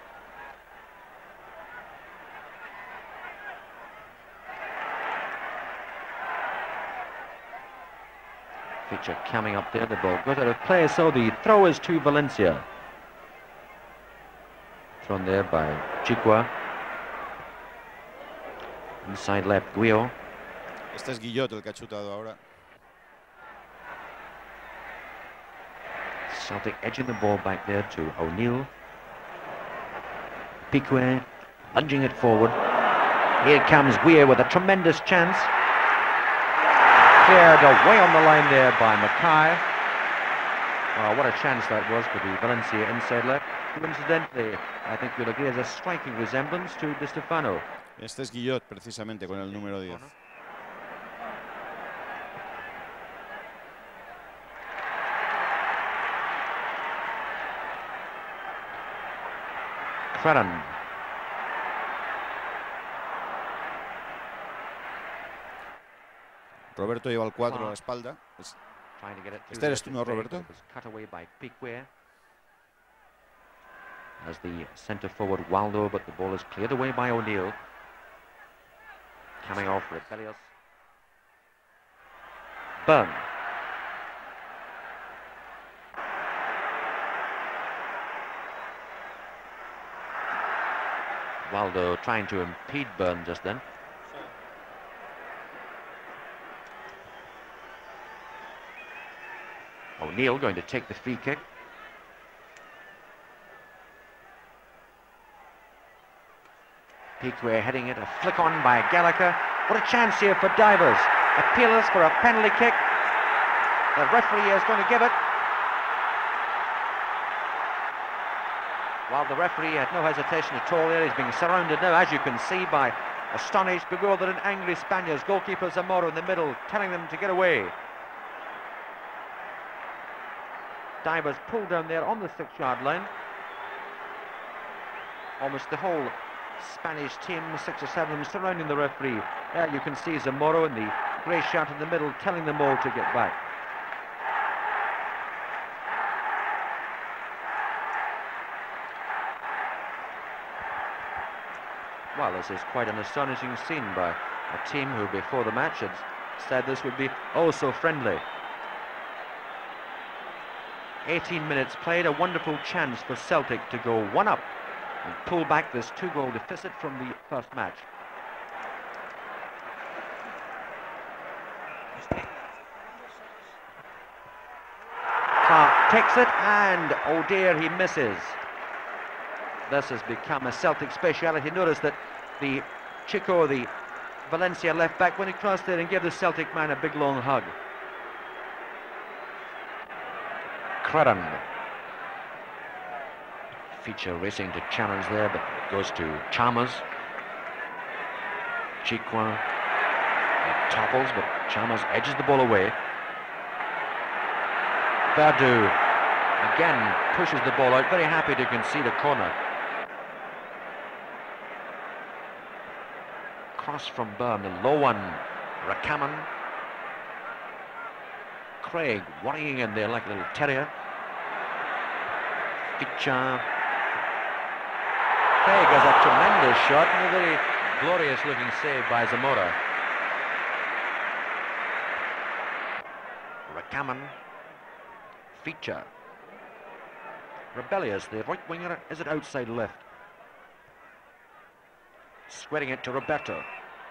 Feature coming up there, the ball goes out of play, so the throw is to Valencia. Thrown there by Chiqua. Inside left, Guillo.
Este es Guillot el que ha chutado ahora.
Celtic edging the ball back there to O'Neill. Piquet lunging it forward. Here comes Weir with a tremendous chance. Cleared away on the line there by Mackay. Oh, what a chance that was for the Valencia inside left. Coincidentally, I think you'll agree, has a striking resemblance to Di Stefano.
Este es Guillot, precisamente, con el número diez.
Crerand.
Roberto lleva el cuatro a la espalda. Es... Este eres tú, ¿no, Roberto?
Cut away by Piquet. As the centre forward Waldo, but the ball is cleared away by O'Neill. Coming off Rebellious. Byrne. Waldo trying to impede Byrne just then. O'Neill going to take the free kick. Piquet heading it, a flick on by Gallagher. What a chance here for Divers. Appeals for a penalty kick. The referee is going to give it. While the referee had no hesitation at all there, he's being surrounded now, as you can see, by astonished, bewildered and angry Spaniards. Goalkeeper Zamora in the middle, telling them to get away. Divers pulled down there on the six-yard line. Almost the whole Spanish team, six or seven of them, surrounding the referee. There you can see Zamora in the grey shirt in the middle, telling them all to get back. Well, this is quite an astonishing scene by a team who before the match had said this would be oh so friendly. eighteen minutes played, a wonderful chance for Celtic to go one up and pull back this two-goal deficit from the first match. Clark takes it, and oh dear, he misses. This has become a Celtic speciality. Notice that the Chico, the Valencia left back, when he crossed there and gave the Celtic man a big long hug. Crerand. Feature racing to challenge there, but it goes to Chalmers. Chikwa, he topples, but Chalmers edges the ball away. Verdu again pushes the ball out, very happy to concede a corner. Cross from Byrne, a low one. Rakaman. Craig worrying in there like a little terrier. Feature. Craig has a tremendous shot and a very glorious looking save by Zamora. Rakaman. Feature. Rebellious, the right winger, is it outside left? Squaring it to Roberto.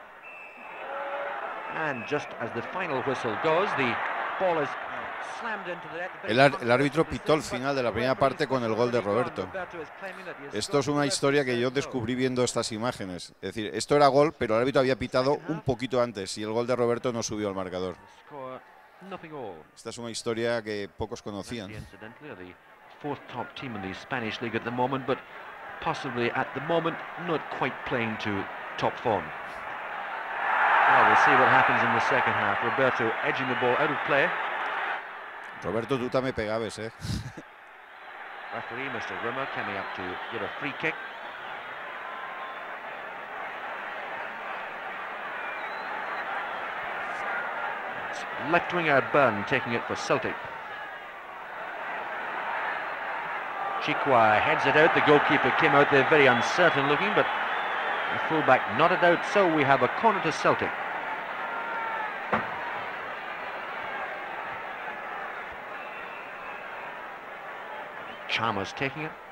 And just as the final whistle goes, the ball is slammed into the net.
El, el árbitro pitó el final de la primera parte con el gol de Roberto. Esto es una historia que yo descubrí viendo estas imágenes. Es decir, esto era gol, pero el árbitro había pitado un poquito antes y el gol de Roberto no subió al marcador. Esta es una historia que pocos conocían.
Fourth top team in the Spanish league at the moment, but possibly at the moment not quite playing to top form. Well, we'll see what happens in the second half. Roberto edging the ball out of play.
Roberto, tú también pegabas, eh.
Referee Mister Rimmer coming up to give a free kick. It's left winger Byrne taking it for Celtic. Chikwa heads it out. The goalkeeper came out there very uncertain looking, but the fullback nodded out, so we have a corner to Celtic. Chalmers taking it.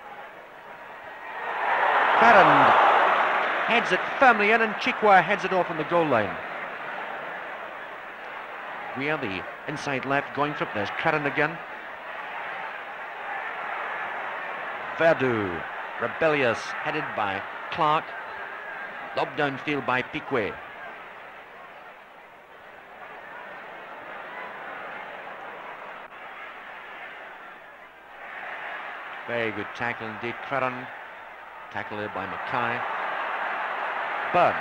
Farrand heads it firmly in, and Chikwa heads it off on the goal line. We are the inside left going for it. There's Farrand again. Verdu, rebellious, headed by Clark. Lobbed downfield by Piquet. Very good tackle indeed, Credon. Tackle there by Mackay. Byrne.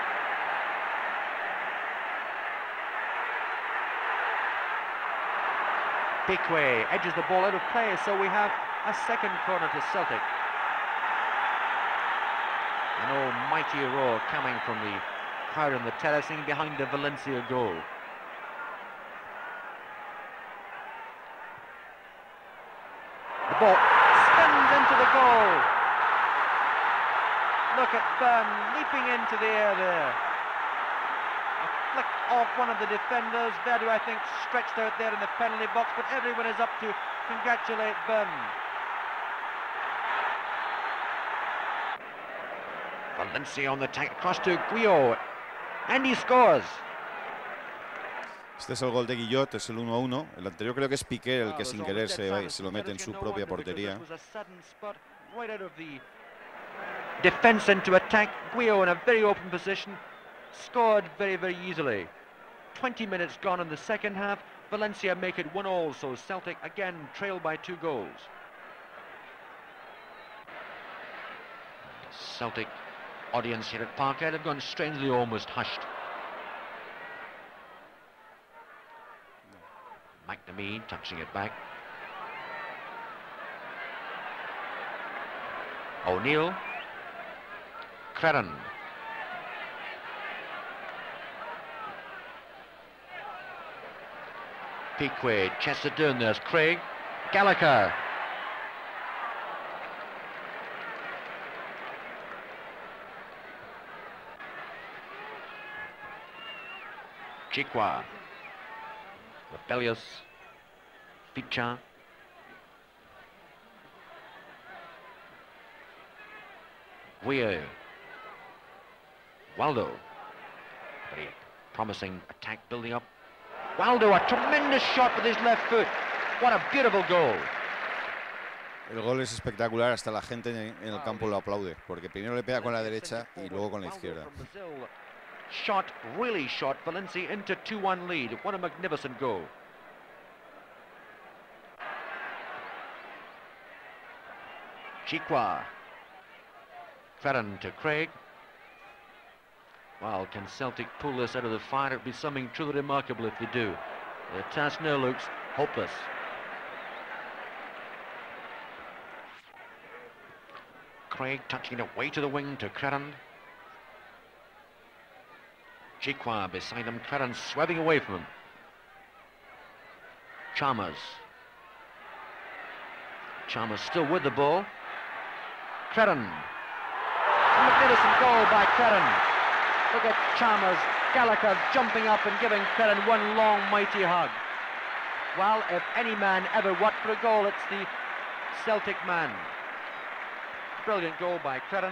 Piquet edges the ball out of play, so we have a second corner to Celtic. An almighty roar coming from the crowd on the terracing behind the Valencia goal. The ball spins into the goal. Look at Byrne leaping into the air there. A flick off one of the defenders. Verdu, I think, stretched out there in the penalty box, but everyone is up to congratulate Byrne. Valencia on the attack, across to Guillot, and he scores.
Este es el gol de Guillot, es el uno a uno. El anterior creo que es Piqué el que sin querer se, se lo mete en su propia portería.
Defense into attack, Guillot in a very open position, scored very, very easily. twenty minutes gone in the second half. Valencia make it one all, so Celtic again trail by two goals. Celtic audience here at Parkhead have gone strangely almost hushed. McNamee touching it back. O'Neill. Credon. Piquet chests it down. There's Craig. Gallagher. Chikwa. Rebellious. Feature. Weir. Waldo. Very promising attack building up. Waldo, a tremendous shot with his left foot. What a beautiful goal.
El gol es espectacular, hasta la gente en el campo lo aplaude, porque primero le pega con la derecha y luego con la izquierda.
Shot, really shot Valencia into two one lead. What a magnificent goal. Chikwa. Creran to Craig. Well, can Celtic pull this out of the fire? It would be something truly remarkable if they do. The task now looks hopeless. Craig touching it away to the wing to Creran. Chikwa beside him, Creran sweeping away from him. Chalmers. Chalmers still with the ball. Creran. A magnificent goal by Creran. Look at Chalmers, Gallagher jumping up and giving Creran one long mighty hug. Well, if any man ever worked for a goal, it's the Celtic man. Brilliant goal by Creran.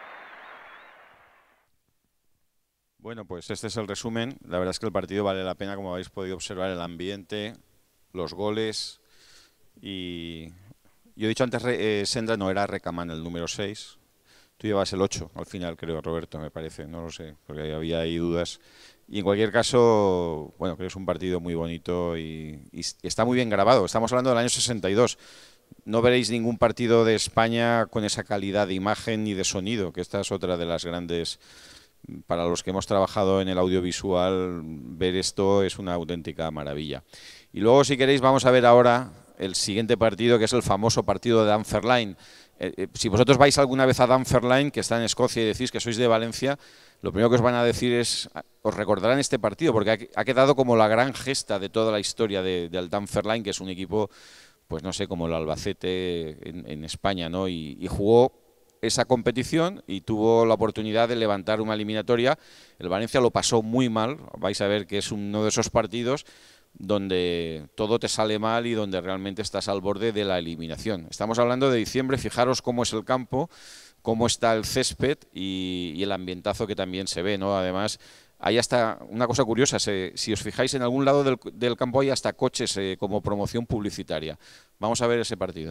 Bueno, pues este es el resumen. La verdad es que el partido vale la pena, como habéis podido observar, el ambiente, los goles. Y yo he dicho antes, eh, Sendra no era Recamán, el número seis. Tú llevas el ocho al final, creo, Roberto, me parece. No lo sé, porque había ahí dudas. Y en cualquier caso, bueno, creo que es un partido muy bonito y, y está muy bien grabado. Estamos hablando del año sesenta y dos. No veréis ningún partido de España con esa calidad de imagen ni de sonido, que esta es otra de las grandes... Para los que hemos trabajado en el audiovisual, ver esto es una auténtica maravilla. Y luego, si queréis, vamos a ver ahora el siguiente partido, que es el famoso partido de Dunfermline. Eh, eh, si vosotros vais alguna vez a Dunfermline, que está en Escocia, y decís que sois de Valencia, lo primero que os van a decir es, os recordarán este partido, porque ha, ha quedado como la gran gesta de toda la historia de, del Dunfermline, que es un equipo, pues no sé, como el Albacete en, en España, ¿no? Y, y jugó esa competición y tuvo la oportunidad de levantar una eliminatoria. El Valencia lo pasó muy mal, vais a ver que es uno de esos partidos donde todo te sale mal y donde realmente estás al borde de la eliminación. Estamos hablando de diciembre, fijaros cómo es el campo, cómo está el césped y, y el ambientazo que también se ve, ¿no? Además, hay hasta una cosa curiosa, se, si os fijáis, en algún lado del, del campo hay hasta coches eh, como promoción publicitaria. Vamos a ver ese partido.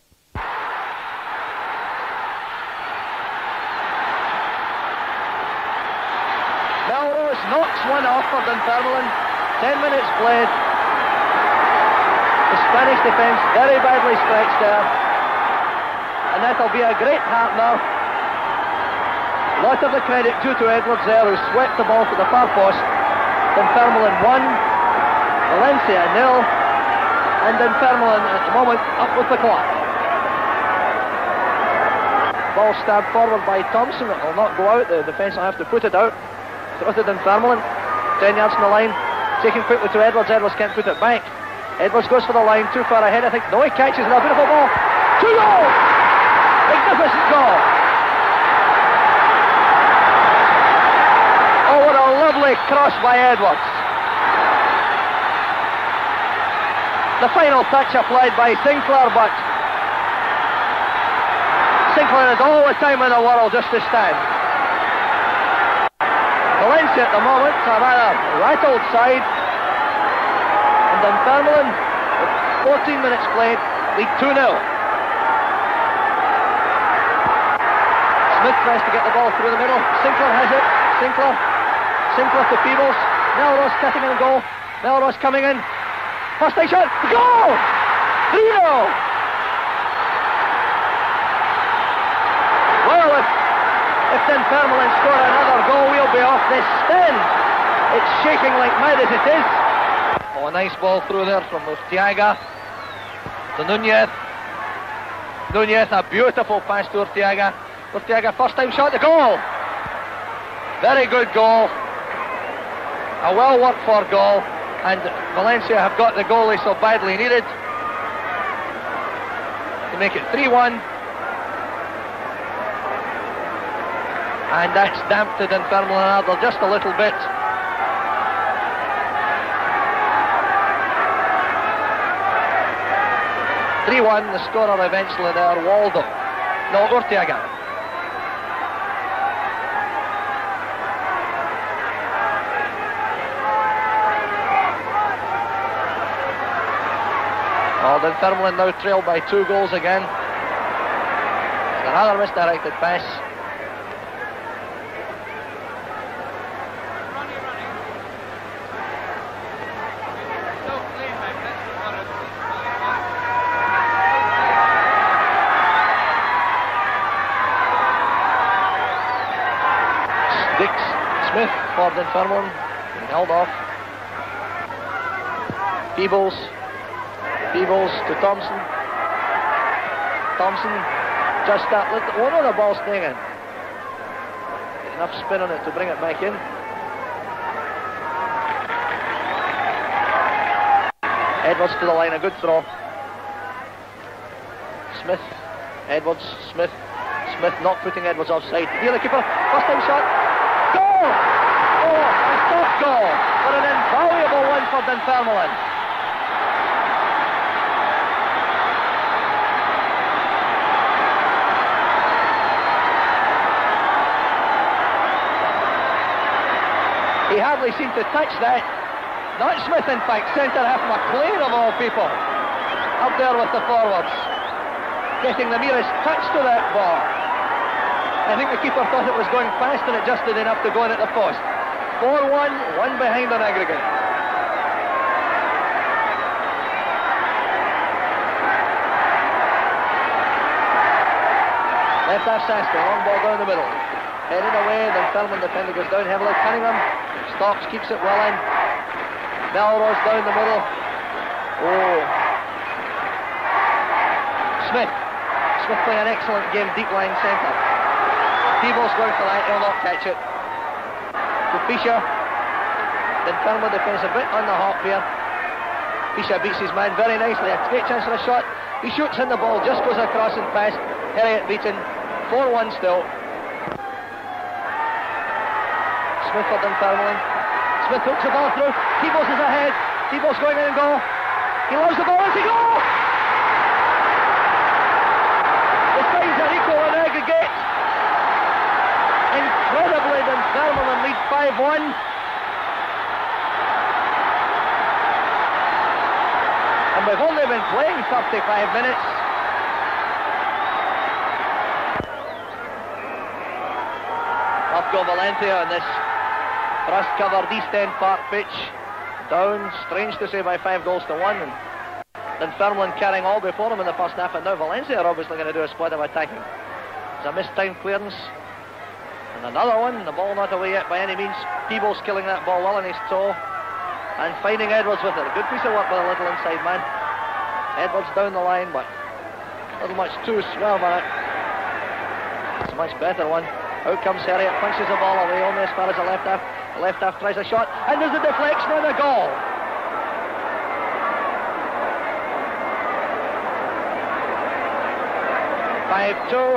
Melrose knocks one off for Dunfermline. Ten minutes played. The Spanish defence very badly stretched there. And that'll be a great hat now. A lot of the credit due to Edwards there, who swept the ball to the far post. Dunfermline one, Valencia nil, and Dunfermline at the moment up with the clock. Ball stabbed forward by Thompson. It will not go out. The defence will have to put it out. Throw to Dunfermline, ten yards from the line, taken quickly to Edwards. Edwards can't put it back. Edwards goes for the line, too far ahead, I think. No, he catches it, a beautiful ball. Two goals! Magnificent goal! Oh, what a lovely cross by Edwards. The final touch applied by Sinclair, but Sinclair has all the time in the world just to stand. Valencia at the moment, a rather rattled side, and Dunfermline, with fourteen minutes played, lead two nil. Smith tries to get the ball through the middle. Sinclair has it. Sinclair, Sinclair to Peebles. Melrose cutting in goal. Melrose coming in. First time shot. Goal! three nil. Well, if If Dunfermline score another goal, we'll be off this stand. It's shaking like mad as it is. Oh, a nice ball through there from Urtiaga to Nunez. Nunez, a beautiful pass to Urtiaga. Urtiaga, first time shot, the goal. Very good goal. A well worked for goal. And Valencia have got the goal they so badly needed to make it three one. And that's damped to Dunfermline Ardell just a little bit. three one, the scorer eventually there, Waldo. No, Urtiaga. Oh, Dunfermline now trailed by two goals again. Another misdirected pass. Smith for Dunfermline, held off. Peebles, Peebles to Thompson. Thompson just that little, one of the ball staying in. Enough spin on it to bring it back in. Edwards to the line, a good throw. Smith, Edwards, Smith, Smith not putting Edwards offside. Near the keeper, first time shot. Goal! Oh, a top goal, but an invaluable one for Dunfermline. He hardly seemed to touch that. Not Smith, in fact, centre half McLean of all people. Up there with the forwards. Getting the merest touch to that ball. I think the keeper thought it was going fast and it just did enough to go in at the post. four one, one behind on aggregate. Left half Sastre, long ball down the middle. Headed away, then Dunfermline defender goes down heavily. Cunningham stops, keeps it well in. Melrose down the middle. Oh. Smith. Smith playing an excellent game, deep line centre. Peebles going for that, he'll not catch it. To Fisher. Dunfermline defence a bit on the hop here. Fisher beats his man very nicely. A great chance for a shot. He shoots in the ball, just goes across and past. Herriot beaten. four one still. Smith for Dunfermline. Smith hooks the ball through. Peebles is ahead. Peebles going in and goal. He loves the ball. It's a goal! The sides are equal in aggregate. Incredibly, Dunfermline lead five one. And we've only been playing thirty-five minutes. Off go Valencia on this rust-covered East End Park pitch. Down, strange to say, by five goals to one. And Dunfermline carrying all before him in the first half, and now Valencia are obviously going to do a split of attacking. It's a missed-time clearance. And another one, the ball not away yet by any means. Peebles killing that ball well on his toe. And finding Edwards with it. A good piece of work by the little inside man. Edwards down the line, but a little much too suave on it. It's a much better one. Out comes Herriot, punches the ball away only as far as the left half. The left half tries a shot, and there's a deflection and a goal. five two.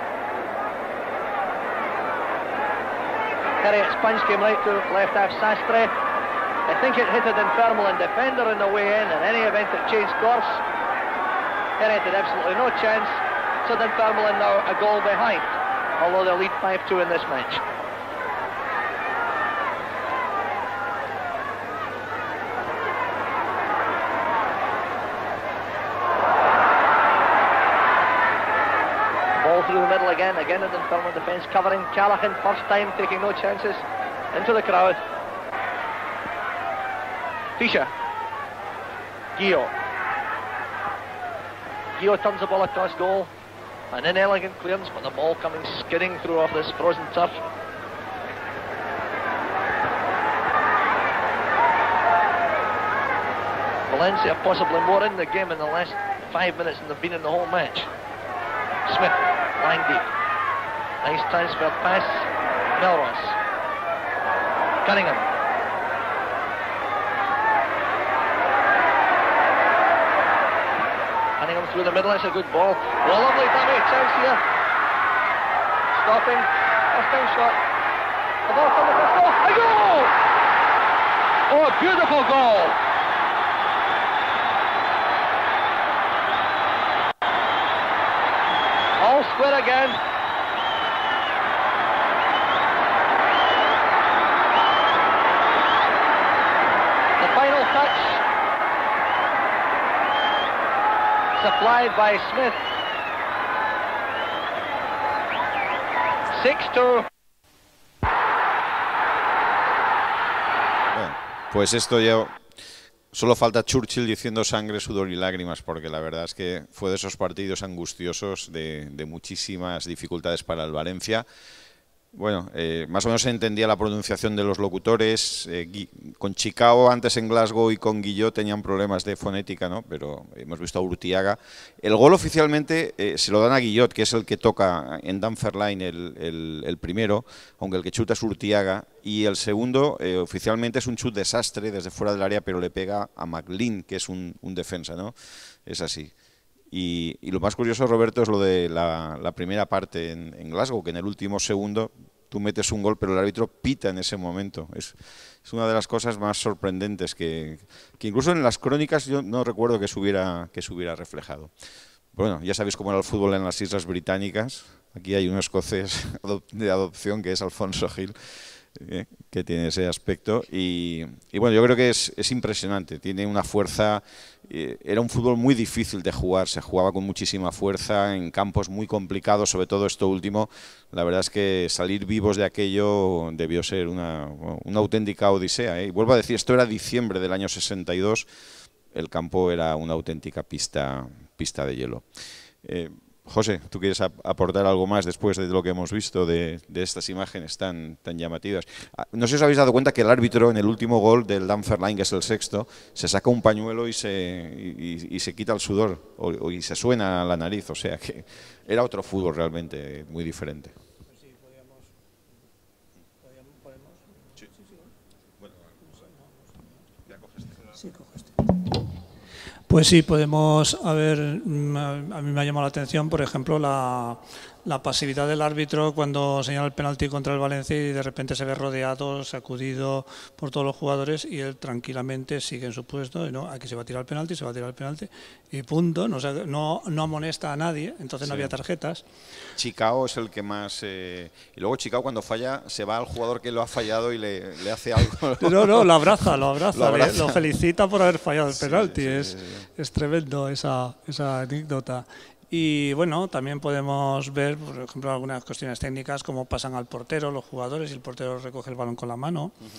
Herriot's punch came right to left half Sastre. I think it hit a Dunfermline defender in the way in. In any event, it changed course. Herriot had absolutely no chance. So Dunfermline now a goal behind, although they'll lead five two in this match. Ball through the middle again, again in Dunfermline defence, covering Callaghan, first time taking no chances, into the crowd. Fisher. Gio. Gio turns the ball across goal. An inelegant clearance, but the ball coming skidding through off this frozen turf. Valencia possibly more in the game in the last five minutes than they've been in the whole match. Smith, lying deep. Nice transfer pass. Melrose. Cunningham. Cunningham through the middle, it's a good ball. Well, lovely dummy, chance here. Stopping. First time shot. The ball from the first goal. A goal! Oh, a beautiful goal. All square again. The final touch supplied by Smith. six two.
Bueno, pues esto ya... Solo falta Churchill diciendo sangre, sudor y lágrimas, porque la verdad es que fue de esos partidos angustiosos, de, de muchísimas dificultades para el Valencia. Bueno, eh, más o menos se entendía la pronunciación de los locutores. Eh, con Chicao antes en Glasgow y con Guillot tenían problemas de fonética, ¿no? Pero hemos visto a Urtiaga. El gol oficialmente eh, se lo dan a Guillot, que es el que toca en Dunfermline el, el, el primero, aunque el que chuta es Urtiaga. Y el segundo eh, oficialmente es un chut desastre desde fuera del área, pero le pega a McLean, que es un, un defensa, ¿no? Es así. Y, y lo más curioso, Roberto, es lo de la, la primera parte en, en Glasgow, que en el último segundo tú metes un gol, pero el árbitro pita en ese momento. Es, es una de las cosas más sorprendentes que, que incluso en las crónicas yo no recuerdo que se hubiera, que se hubiera reflejado. Bueno, ya sabéis cómo era el fútbol en las Islas Británicas. Aquí hay un escocés de adopción que es Alfonso Gil, eh, que tiene ese aspecto. Y, y bueno, yo creo que es, es impresionante. Tiene una fuerza... Era un fútbol muy difícil de jugar, se jugaba con muchísima fuerza, en campos muy complicados, sobre todo esto último. La verdad es que salir vivos de aquello debió ser una, una auténtica odisea, ¿eh? Y vuelvo a decir, esto era diciembre del año sesenta y dos, el campo era una auténtica pista, pista de hielo. Eh, José, ¿tú quieres aportar algo más después de lo que hemos visto de, de estas imágenes tan, tan llamativas? No sé si os habéis dado cuenta que el árbitro en el último gol del Dunfermline, que es el sexto, se saca un pañuelo y se, y, y se quita el sudor o, o, y se suena a la nariz, o sea que era otro fútbol realmente muy diferente.
Pues sí, podemos, a ver, a mí me ha llamado la atención, por ejemplo, la, la pasividad del árbitro cuando señala el penalti contra el Valencia y de repente se ve rodeado, sacudido por todos los jugadores y él tranquilamente sigue en su puesto y no, aquí se va a tirar el penalti, se va a tirar el penalti y punto, no, no, no amonesta a nadie, entonces sí. No había tarjetas.
Chicao es el que más... Eh, y luego Chicao cuando falla se va al jugador que lo ha fallado y le, le hace algo.
No, no, lo abraza, lo abraza,
lo, abraza.
lo felicita por haber fallado el penalti,
sí, sí,
es,
sí, sí.
es tremendo esa, esa anécdota. Y bueno, también podemos ver, por ejemplo, algunas cuestiones técnicas, cómo pasan al portero los jugadores y el portero recoge el balón con la mano. Uh-huh.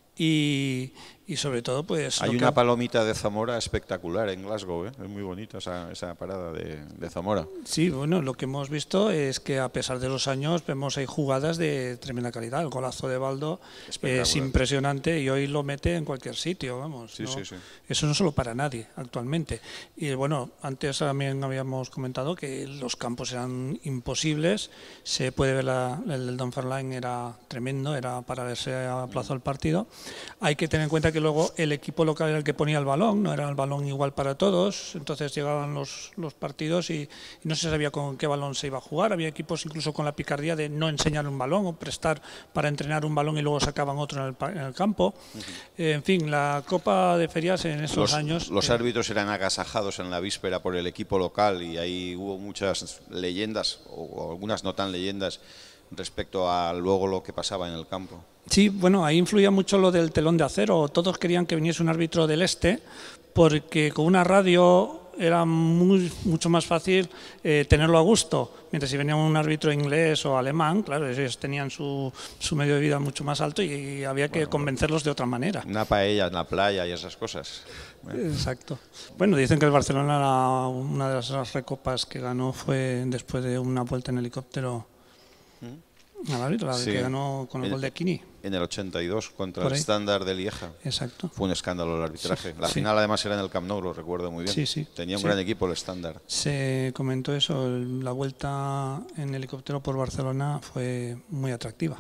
y, y sobre todo, pues...
Hay
lo
una
que...
palomita de Zamora espectacular en Glasgow, ¿eh? Es muy bonita esa, esa parada de, de Zamora.
Sí, bueno, lo que hemos visto es que a pesar de los años vemos ahí jugadas de tremenda calidad. El golazo de Baldo es impresionante y hoy lo mete en cualquier sitio, vamos.
Sí,
¿no?
sí, sí.
Eso no solo para nadie actualmente. Y bueno, antes también habíamos comentado que los campos eran imposibles. Se puede ver, la, el del Dunfermline era tremendo, era para verse aplazado el partido. Hay que tener en cuenta que luego el equipo local era el que ponía el balón, no era el balón igual para todos, entonces llegaban los, los partidos y, y no se sabía con qué balón se iba a jugar. Había equipos incluso con la picardía de no enseñar un balón o prestar para entrenar un balón y luego sacaban otro en el, en el campo. Uh-huh. eh, en fin, la Copa de Ferias en esos
los,
años...
Los
eh,
árbitros eran agasajados en la víspera por el equipo local y ahí hubo muchas leyendas, o, o algunas no tan leyendas, respecto a luego lo que pasaba en el campo.
Sí, bueno, ahí influía mucho lo del telón de acero. Todos querían que viniese un árbitro del este porque con una radio era muy, mucho más fácil eh, tenerlo a gusto. Mientras si venía un árbitro inglés o alemán, claro, ellos tenían su, su medio de vida mucho más alto y, y había que bueno, convencerlos de otra manera.
Una paella en la playa y esas cosas.
Bueno. Exacto. Bueno, dicen que el Barcelona, era una de las recopas que ganó fue después de una vuelta en helicóptero. ¿Mm? La, la sí. que ganó con el en, gol de Quini.
En el ochenta y dos contra el Standard de Lieja.
Exacto.
Fue un escándalo el arbitraje. Sí, la
sí.
final además era en el Camp Nou, lo recuerdo muy bien.
Sí, sí.
Tenía un
sí.
gran equipo el Standard.
Se comentó eso, la vuelta en helicóptero por Barcelona fue muy atractiva.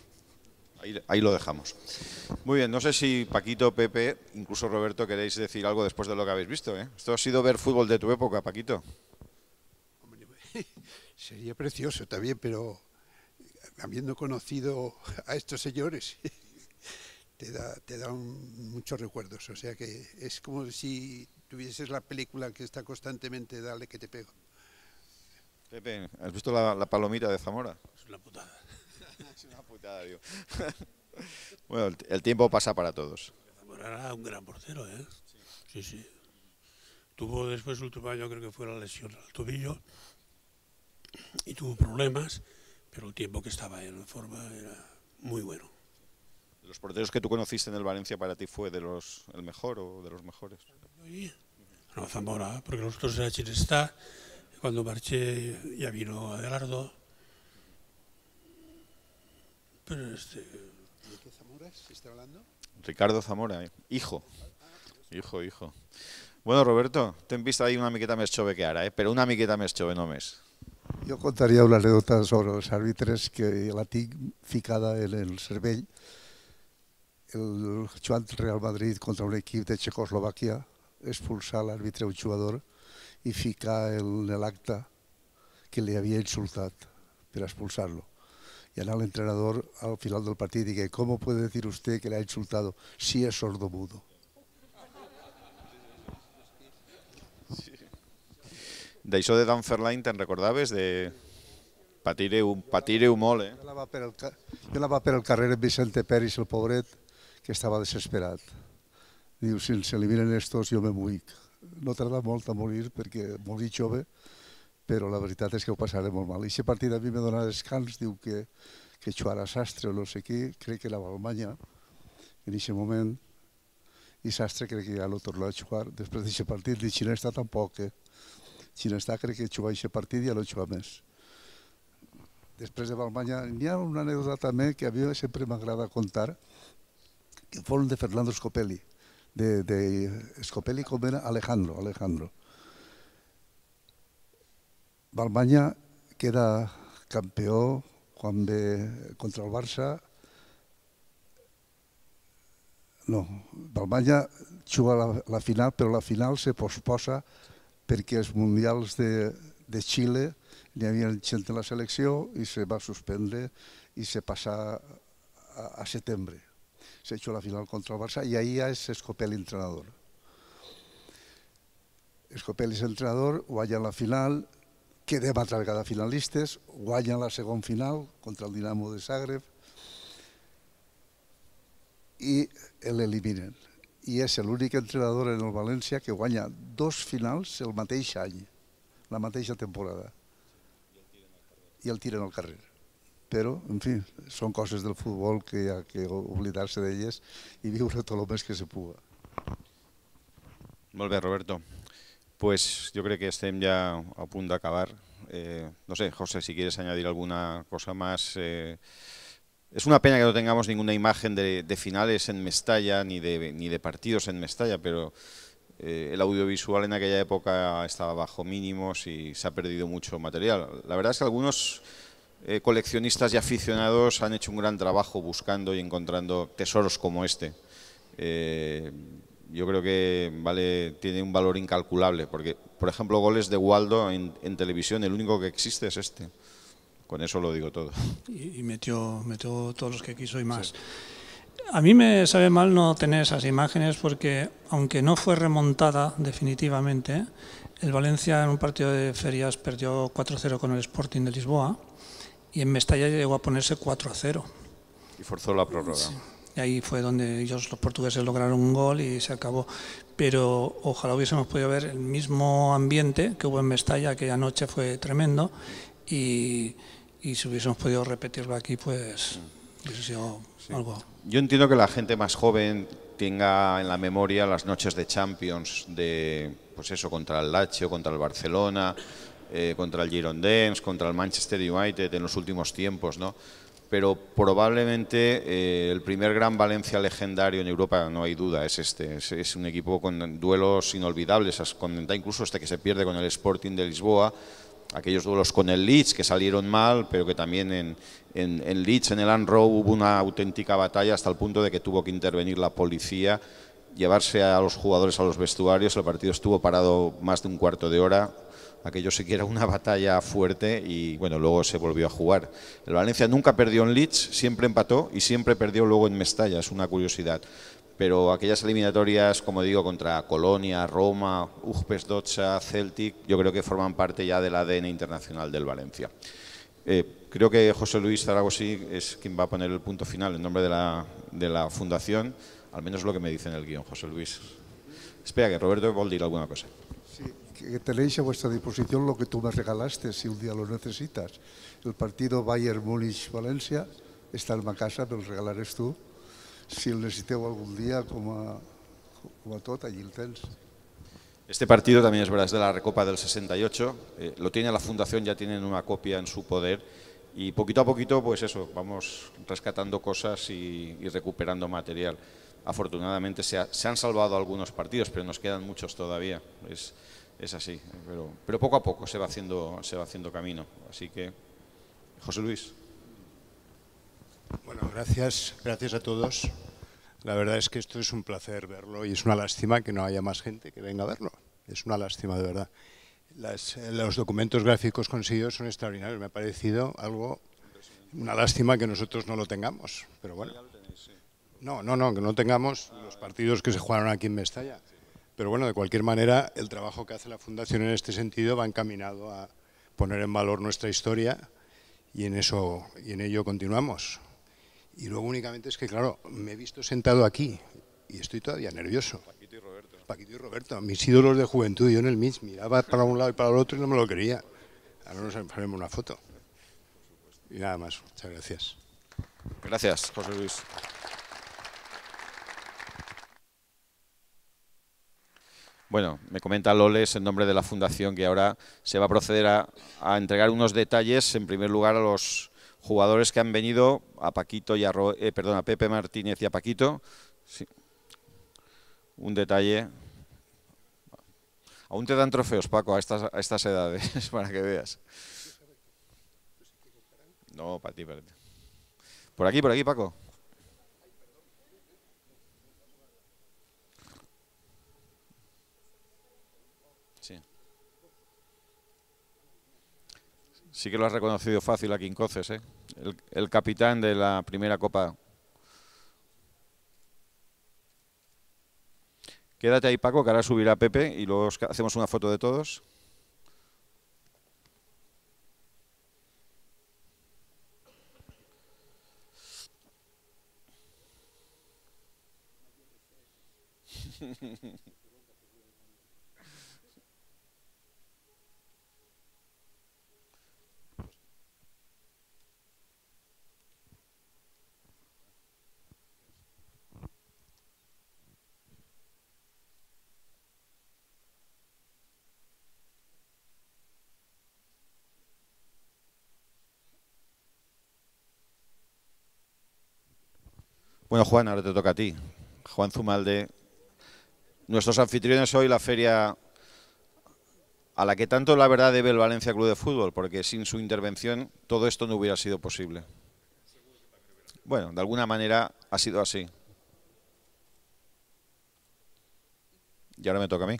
Ahí, ahí lo dejamos. Muy bien, no sé si Paquito, Pepe, incluso Roberto, queréis decir algo después de lo que habéis visto, ¿eh? Esto ha sido ver fútbol de tu época, Paquito.
Hombre, sería precioso también, pero... habiendo conocido a estos señores, te da, te da un, muchos recuerdos. O sea que es como si tuvieses la película que está constantemente, dale que te pego.
Pepe, ¿has visto la, la palomita de Zamora?
Es una putada.
Es una putada, digo. Bueno, el, el tiempo pasa para todos.
Zamora era un gran portero, ¿eh? Sí, sí. sí. Tuvo después, el último año, creo que fue la lesión al tobillo, y tuvo problemas. Pero el tiempo que estaba en forma era muy bueno.
¿De los porteros que tú conociste en el Valencia para ti fue de los el mejor o de los mejores?
No, Zamora, porque los otros era Chinestá. Cuando marché ya vino Adelardo. Pero este...
¿De qué Zamora se está hablando?
Ricardo Zamora, eh? hijo. Hijo, hijo. Bueno, Roberto, t'hem vist ahir una miqueta més jove que ara, eh? però una miqueta més jove només.
Jo contaria una anècdota sobre els àrbitres que la tinc ficada en el cervell. El Joan Real Madrid contra un equip de Txecoslovàquia, expulsar l'àrbitre a un jugador i ficar en l'acte que li havia insultat per expulsar-lo. Y anar l'entrenador al final del partit i que ¿cómo puede decir usted que le ha insultado si es sordomudo?
Sí. D'això de Dan Ferline te'n recordaves? De patir-ho patir molt, eh?
Jo anava per el, jo anava per el carrer amb Vicente Peris, el pobret, que estava desesperat. Diu, si se eliminen estos jo me muic. No tarda molt a morir perquè morí jove, però la veritat és que ho passaré molt mal. I aquest partit a mi me dona descans, diu que, que jugarà Sastre o no sé qui, crec que anava a Alemanya en aquest moment, i Sastre crec que ja l'ha tornat a jugar després d'aquest partit, i Xinesta tampoc, eh? Xinesta crec que jugava aquest partit i ja no juga més. Després de Balmanya, hi ha una anècdota també que a mi sempre m'agrada contar, que fou de Fernando Scopelli, de, de Scopelli com era Alejandro, Alejandro. Balmanya queda campió quan ve contra el Barça. No, Balmanya juga la, la final, però la final se posposa perquè els mundials de, de Xile n'hi havia gent en la selecció i se va suspendre i se passa a, a setembre. Se juga la final contra el Barça i ahir ja és Scopelli entrenador. Scopelli és entrenador, guanya la final, quedem altra vegada finalistes, guanya la segona final contra el Dinamo de Zagreb i l'eliminen. I és l'únic entrenador en el València que guanya dos finals el mateix any, la mateixa temporada. I el tiren al carrer. Però, en fi, són coses del futbol que hi ha que oblidar-se d'elles i viure tot el més que se puga.
Molt bé, Roberto. Pues yo creo que estem ya a punto de acabar. Eh, no sé, José, si quieres añadir alguna cosa más. Eh, es una pena que no tengamos ninguna imagen de, de finales en Mestalla ni de, ni de partidos en Mestalla, pero eh, el audiovisual en aquella época estaba bajo mínimos y se ha perdido mucho material. La verdad es que algunos eh, coleccionistas y aficionados han hecho un gran trabajo buscando y encontrando tesoros como este. Eh, Yo creo que vale, tiene un valor incalculable, porque, por ejemplo, goles de Waldo en, en televisión, el único que existe es este. Con eso lo digo todo.
Y, y metió, metió todos los que quiso y más. Sí. A mí me sabe mal no tener esas imágenes porque, aunque no fue remontada definitivamente, el Valencia en un partido de ferias perdió cuatro a cero con el Sporting de Lisboa y en Mestalla llegó a ponerse cuatro a cero.
Y forzó la prórroga.
Sí. Y ahí fue donde ellos, los portugueses, lograron un gol y se acabó. Pero ojalá hubiésemos podido ver el mismo ambiente que hubo en Mestalla aquella noche, fue tremendo. Y, y si hubiésemos podido repetirlo aquí, pues hubiese sido sí. algo.
Yo entiendo que la gente más joven tenga en la memoria las noches de Champions, de pues eso, contra el Lazio, contra el Barcelona, eh, contra el Girondins, contra el Manchester United en los últimos tiempos, ¿no? Pero probablemente eh, el primer gran Valencia legendario en Europa, no hay duda, es este. Es, es un equipo con duelos inolvidables, comentar incluso este que se pierde con el Sporting de Lisboa, aquellos duelos con el Leeds que salieron mal, pero que también en, en, en Leeds, en el Ann Road, hubo una auténtica batalla hasta el punto de que tuvo que intervenir la policía, llevarse a los jugadores a los vestuarios. El partido estuvo parado más de un cuarto de hora. Aquello sí que era una batalla fuerte y bueno, luego se volvió a jugar. El Valencia nunca perdió en Leeds, siempre empató y siempre perdió luego en Mestalla, es una curiosidad. Pero aquellas eliminatorias, como digo, contra Colonia, Roma, Ujpes Dotsa, Celtic, yo creo que forman parte ya del A D N internacional del Valencia. Eh, creo que José Luis Zaragoza es quien va a poner el punto final en nombre de la, de la Fundación, al menos lo que me dice en el guión, José Luis. Espera, que Roberto va a decir alguna cosa.
Que tenéis a vuestra disposición lo que tú me regalaste si un día lo necesitas. El partido Bayern Múnich-Valencia está en ma casa, me lo regalarás tú. Si el necesiteu algún día, com a, com a tot, allí el tens.
Este partido también es verdad, es de la Recopa del sesenta y ocho, eh, lo tiene la Fundación, ya tienen una copia en su poder Y poquito a poquito, pues eso, vamos rescatando cosas y, y recuperando material. Afortunadamente se, ha, se han salvado algunos partidos, pero nos quedan muchos todavía. Es, es así, pero, pero poco a poco se va haciendo, se va haciendo camino. Así que, José Luis.
Bueno, gracias, gracias a todos. La verdad es que esto es un placer verlo y es una lástima que no haya más gente que venga a verlo. Es una lástima, de verdad. Las, los documentos gráficos conseguidos son extraordinarios. Me ha parecido algo, una lástima que nosotros no lo tengamos. Pero bueno, no, no, no, que no tengamos los partidos que se jugaron aquí en Mestalla. Pero bueno, de cualquier manera, el trabajo que hace la Fundación en este sentido va encaminado a poner en valor nuestra historia y en eso, y en ello continuamos. Y luego únicamente es que, claro, me he visto sentado aquí y estoy todavía nervioso. Paquito y Roberto. Paquito y Roberto, mis ídolos de juventud. Yo en el M I S miraba para un lado y para el otro y no me lo creía. Ahora nos haremos una foto. Y nada más. Muchas gracias.
Gracias, José Luis. Bueno, me comenta Loles en nombre de la Fundación que ahora se va a proceder a, a entregar unos detalles, en primer lugar a los jugadores que han venido, a Paquito y a, Ro, eh, perdón, a Pepe Martínez y a Paquito. Sí. Un detalle. Aún te dan trofeos, Paco, a estas, a estas edades, para que veas. No, para ti, para ti. Por aquí, por aquí, Paco. Sí. Sí que lo has reconocido fácil a Quincoces, ¿eh? El, el capitán de la primera Copa. Quédate ahí, Paco, que ahora subirá Pepe y luego hacemos una foto de todos. Bueno, Juan, ahora te toca a ti. Juan Zumalde. Nuestros anfitriones hoy, la feria a la que tanto la verdad debe el Valencia Club de Fútbol, porque sin su intervención todo esto no hubiera sido posible. Bueno, de alguna manera ha sido así. Y ahora me toca a mí.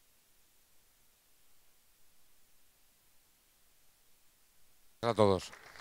A todos.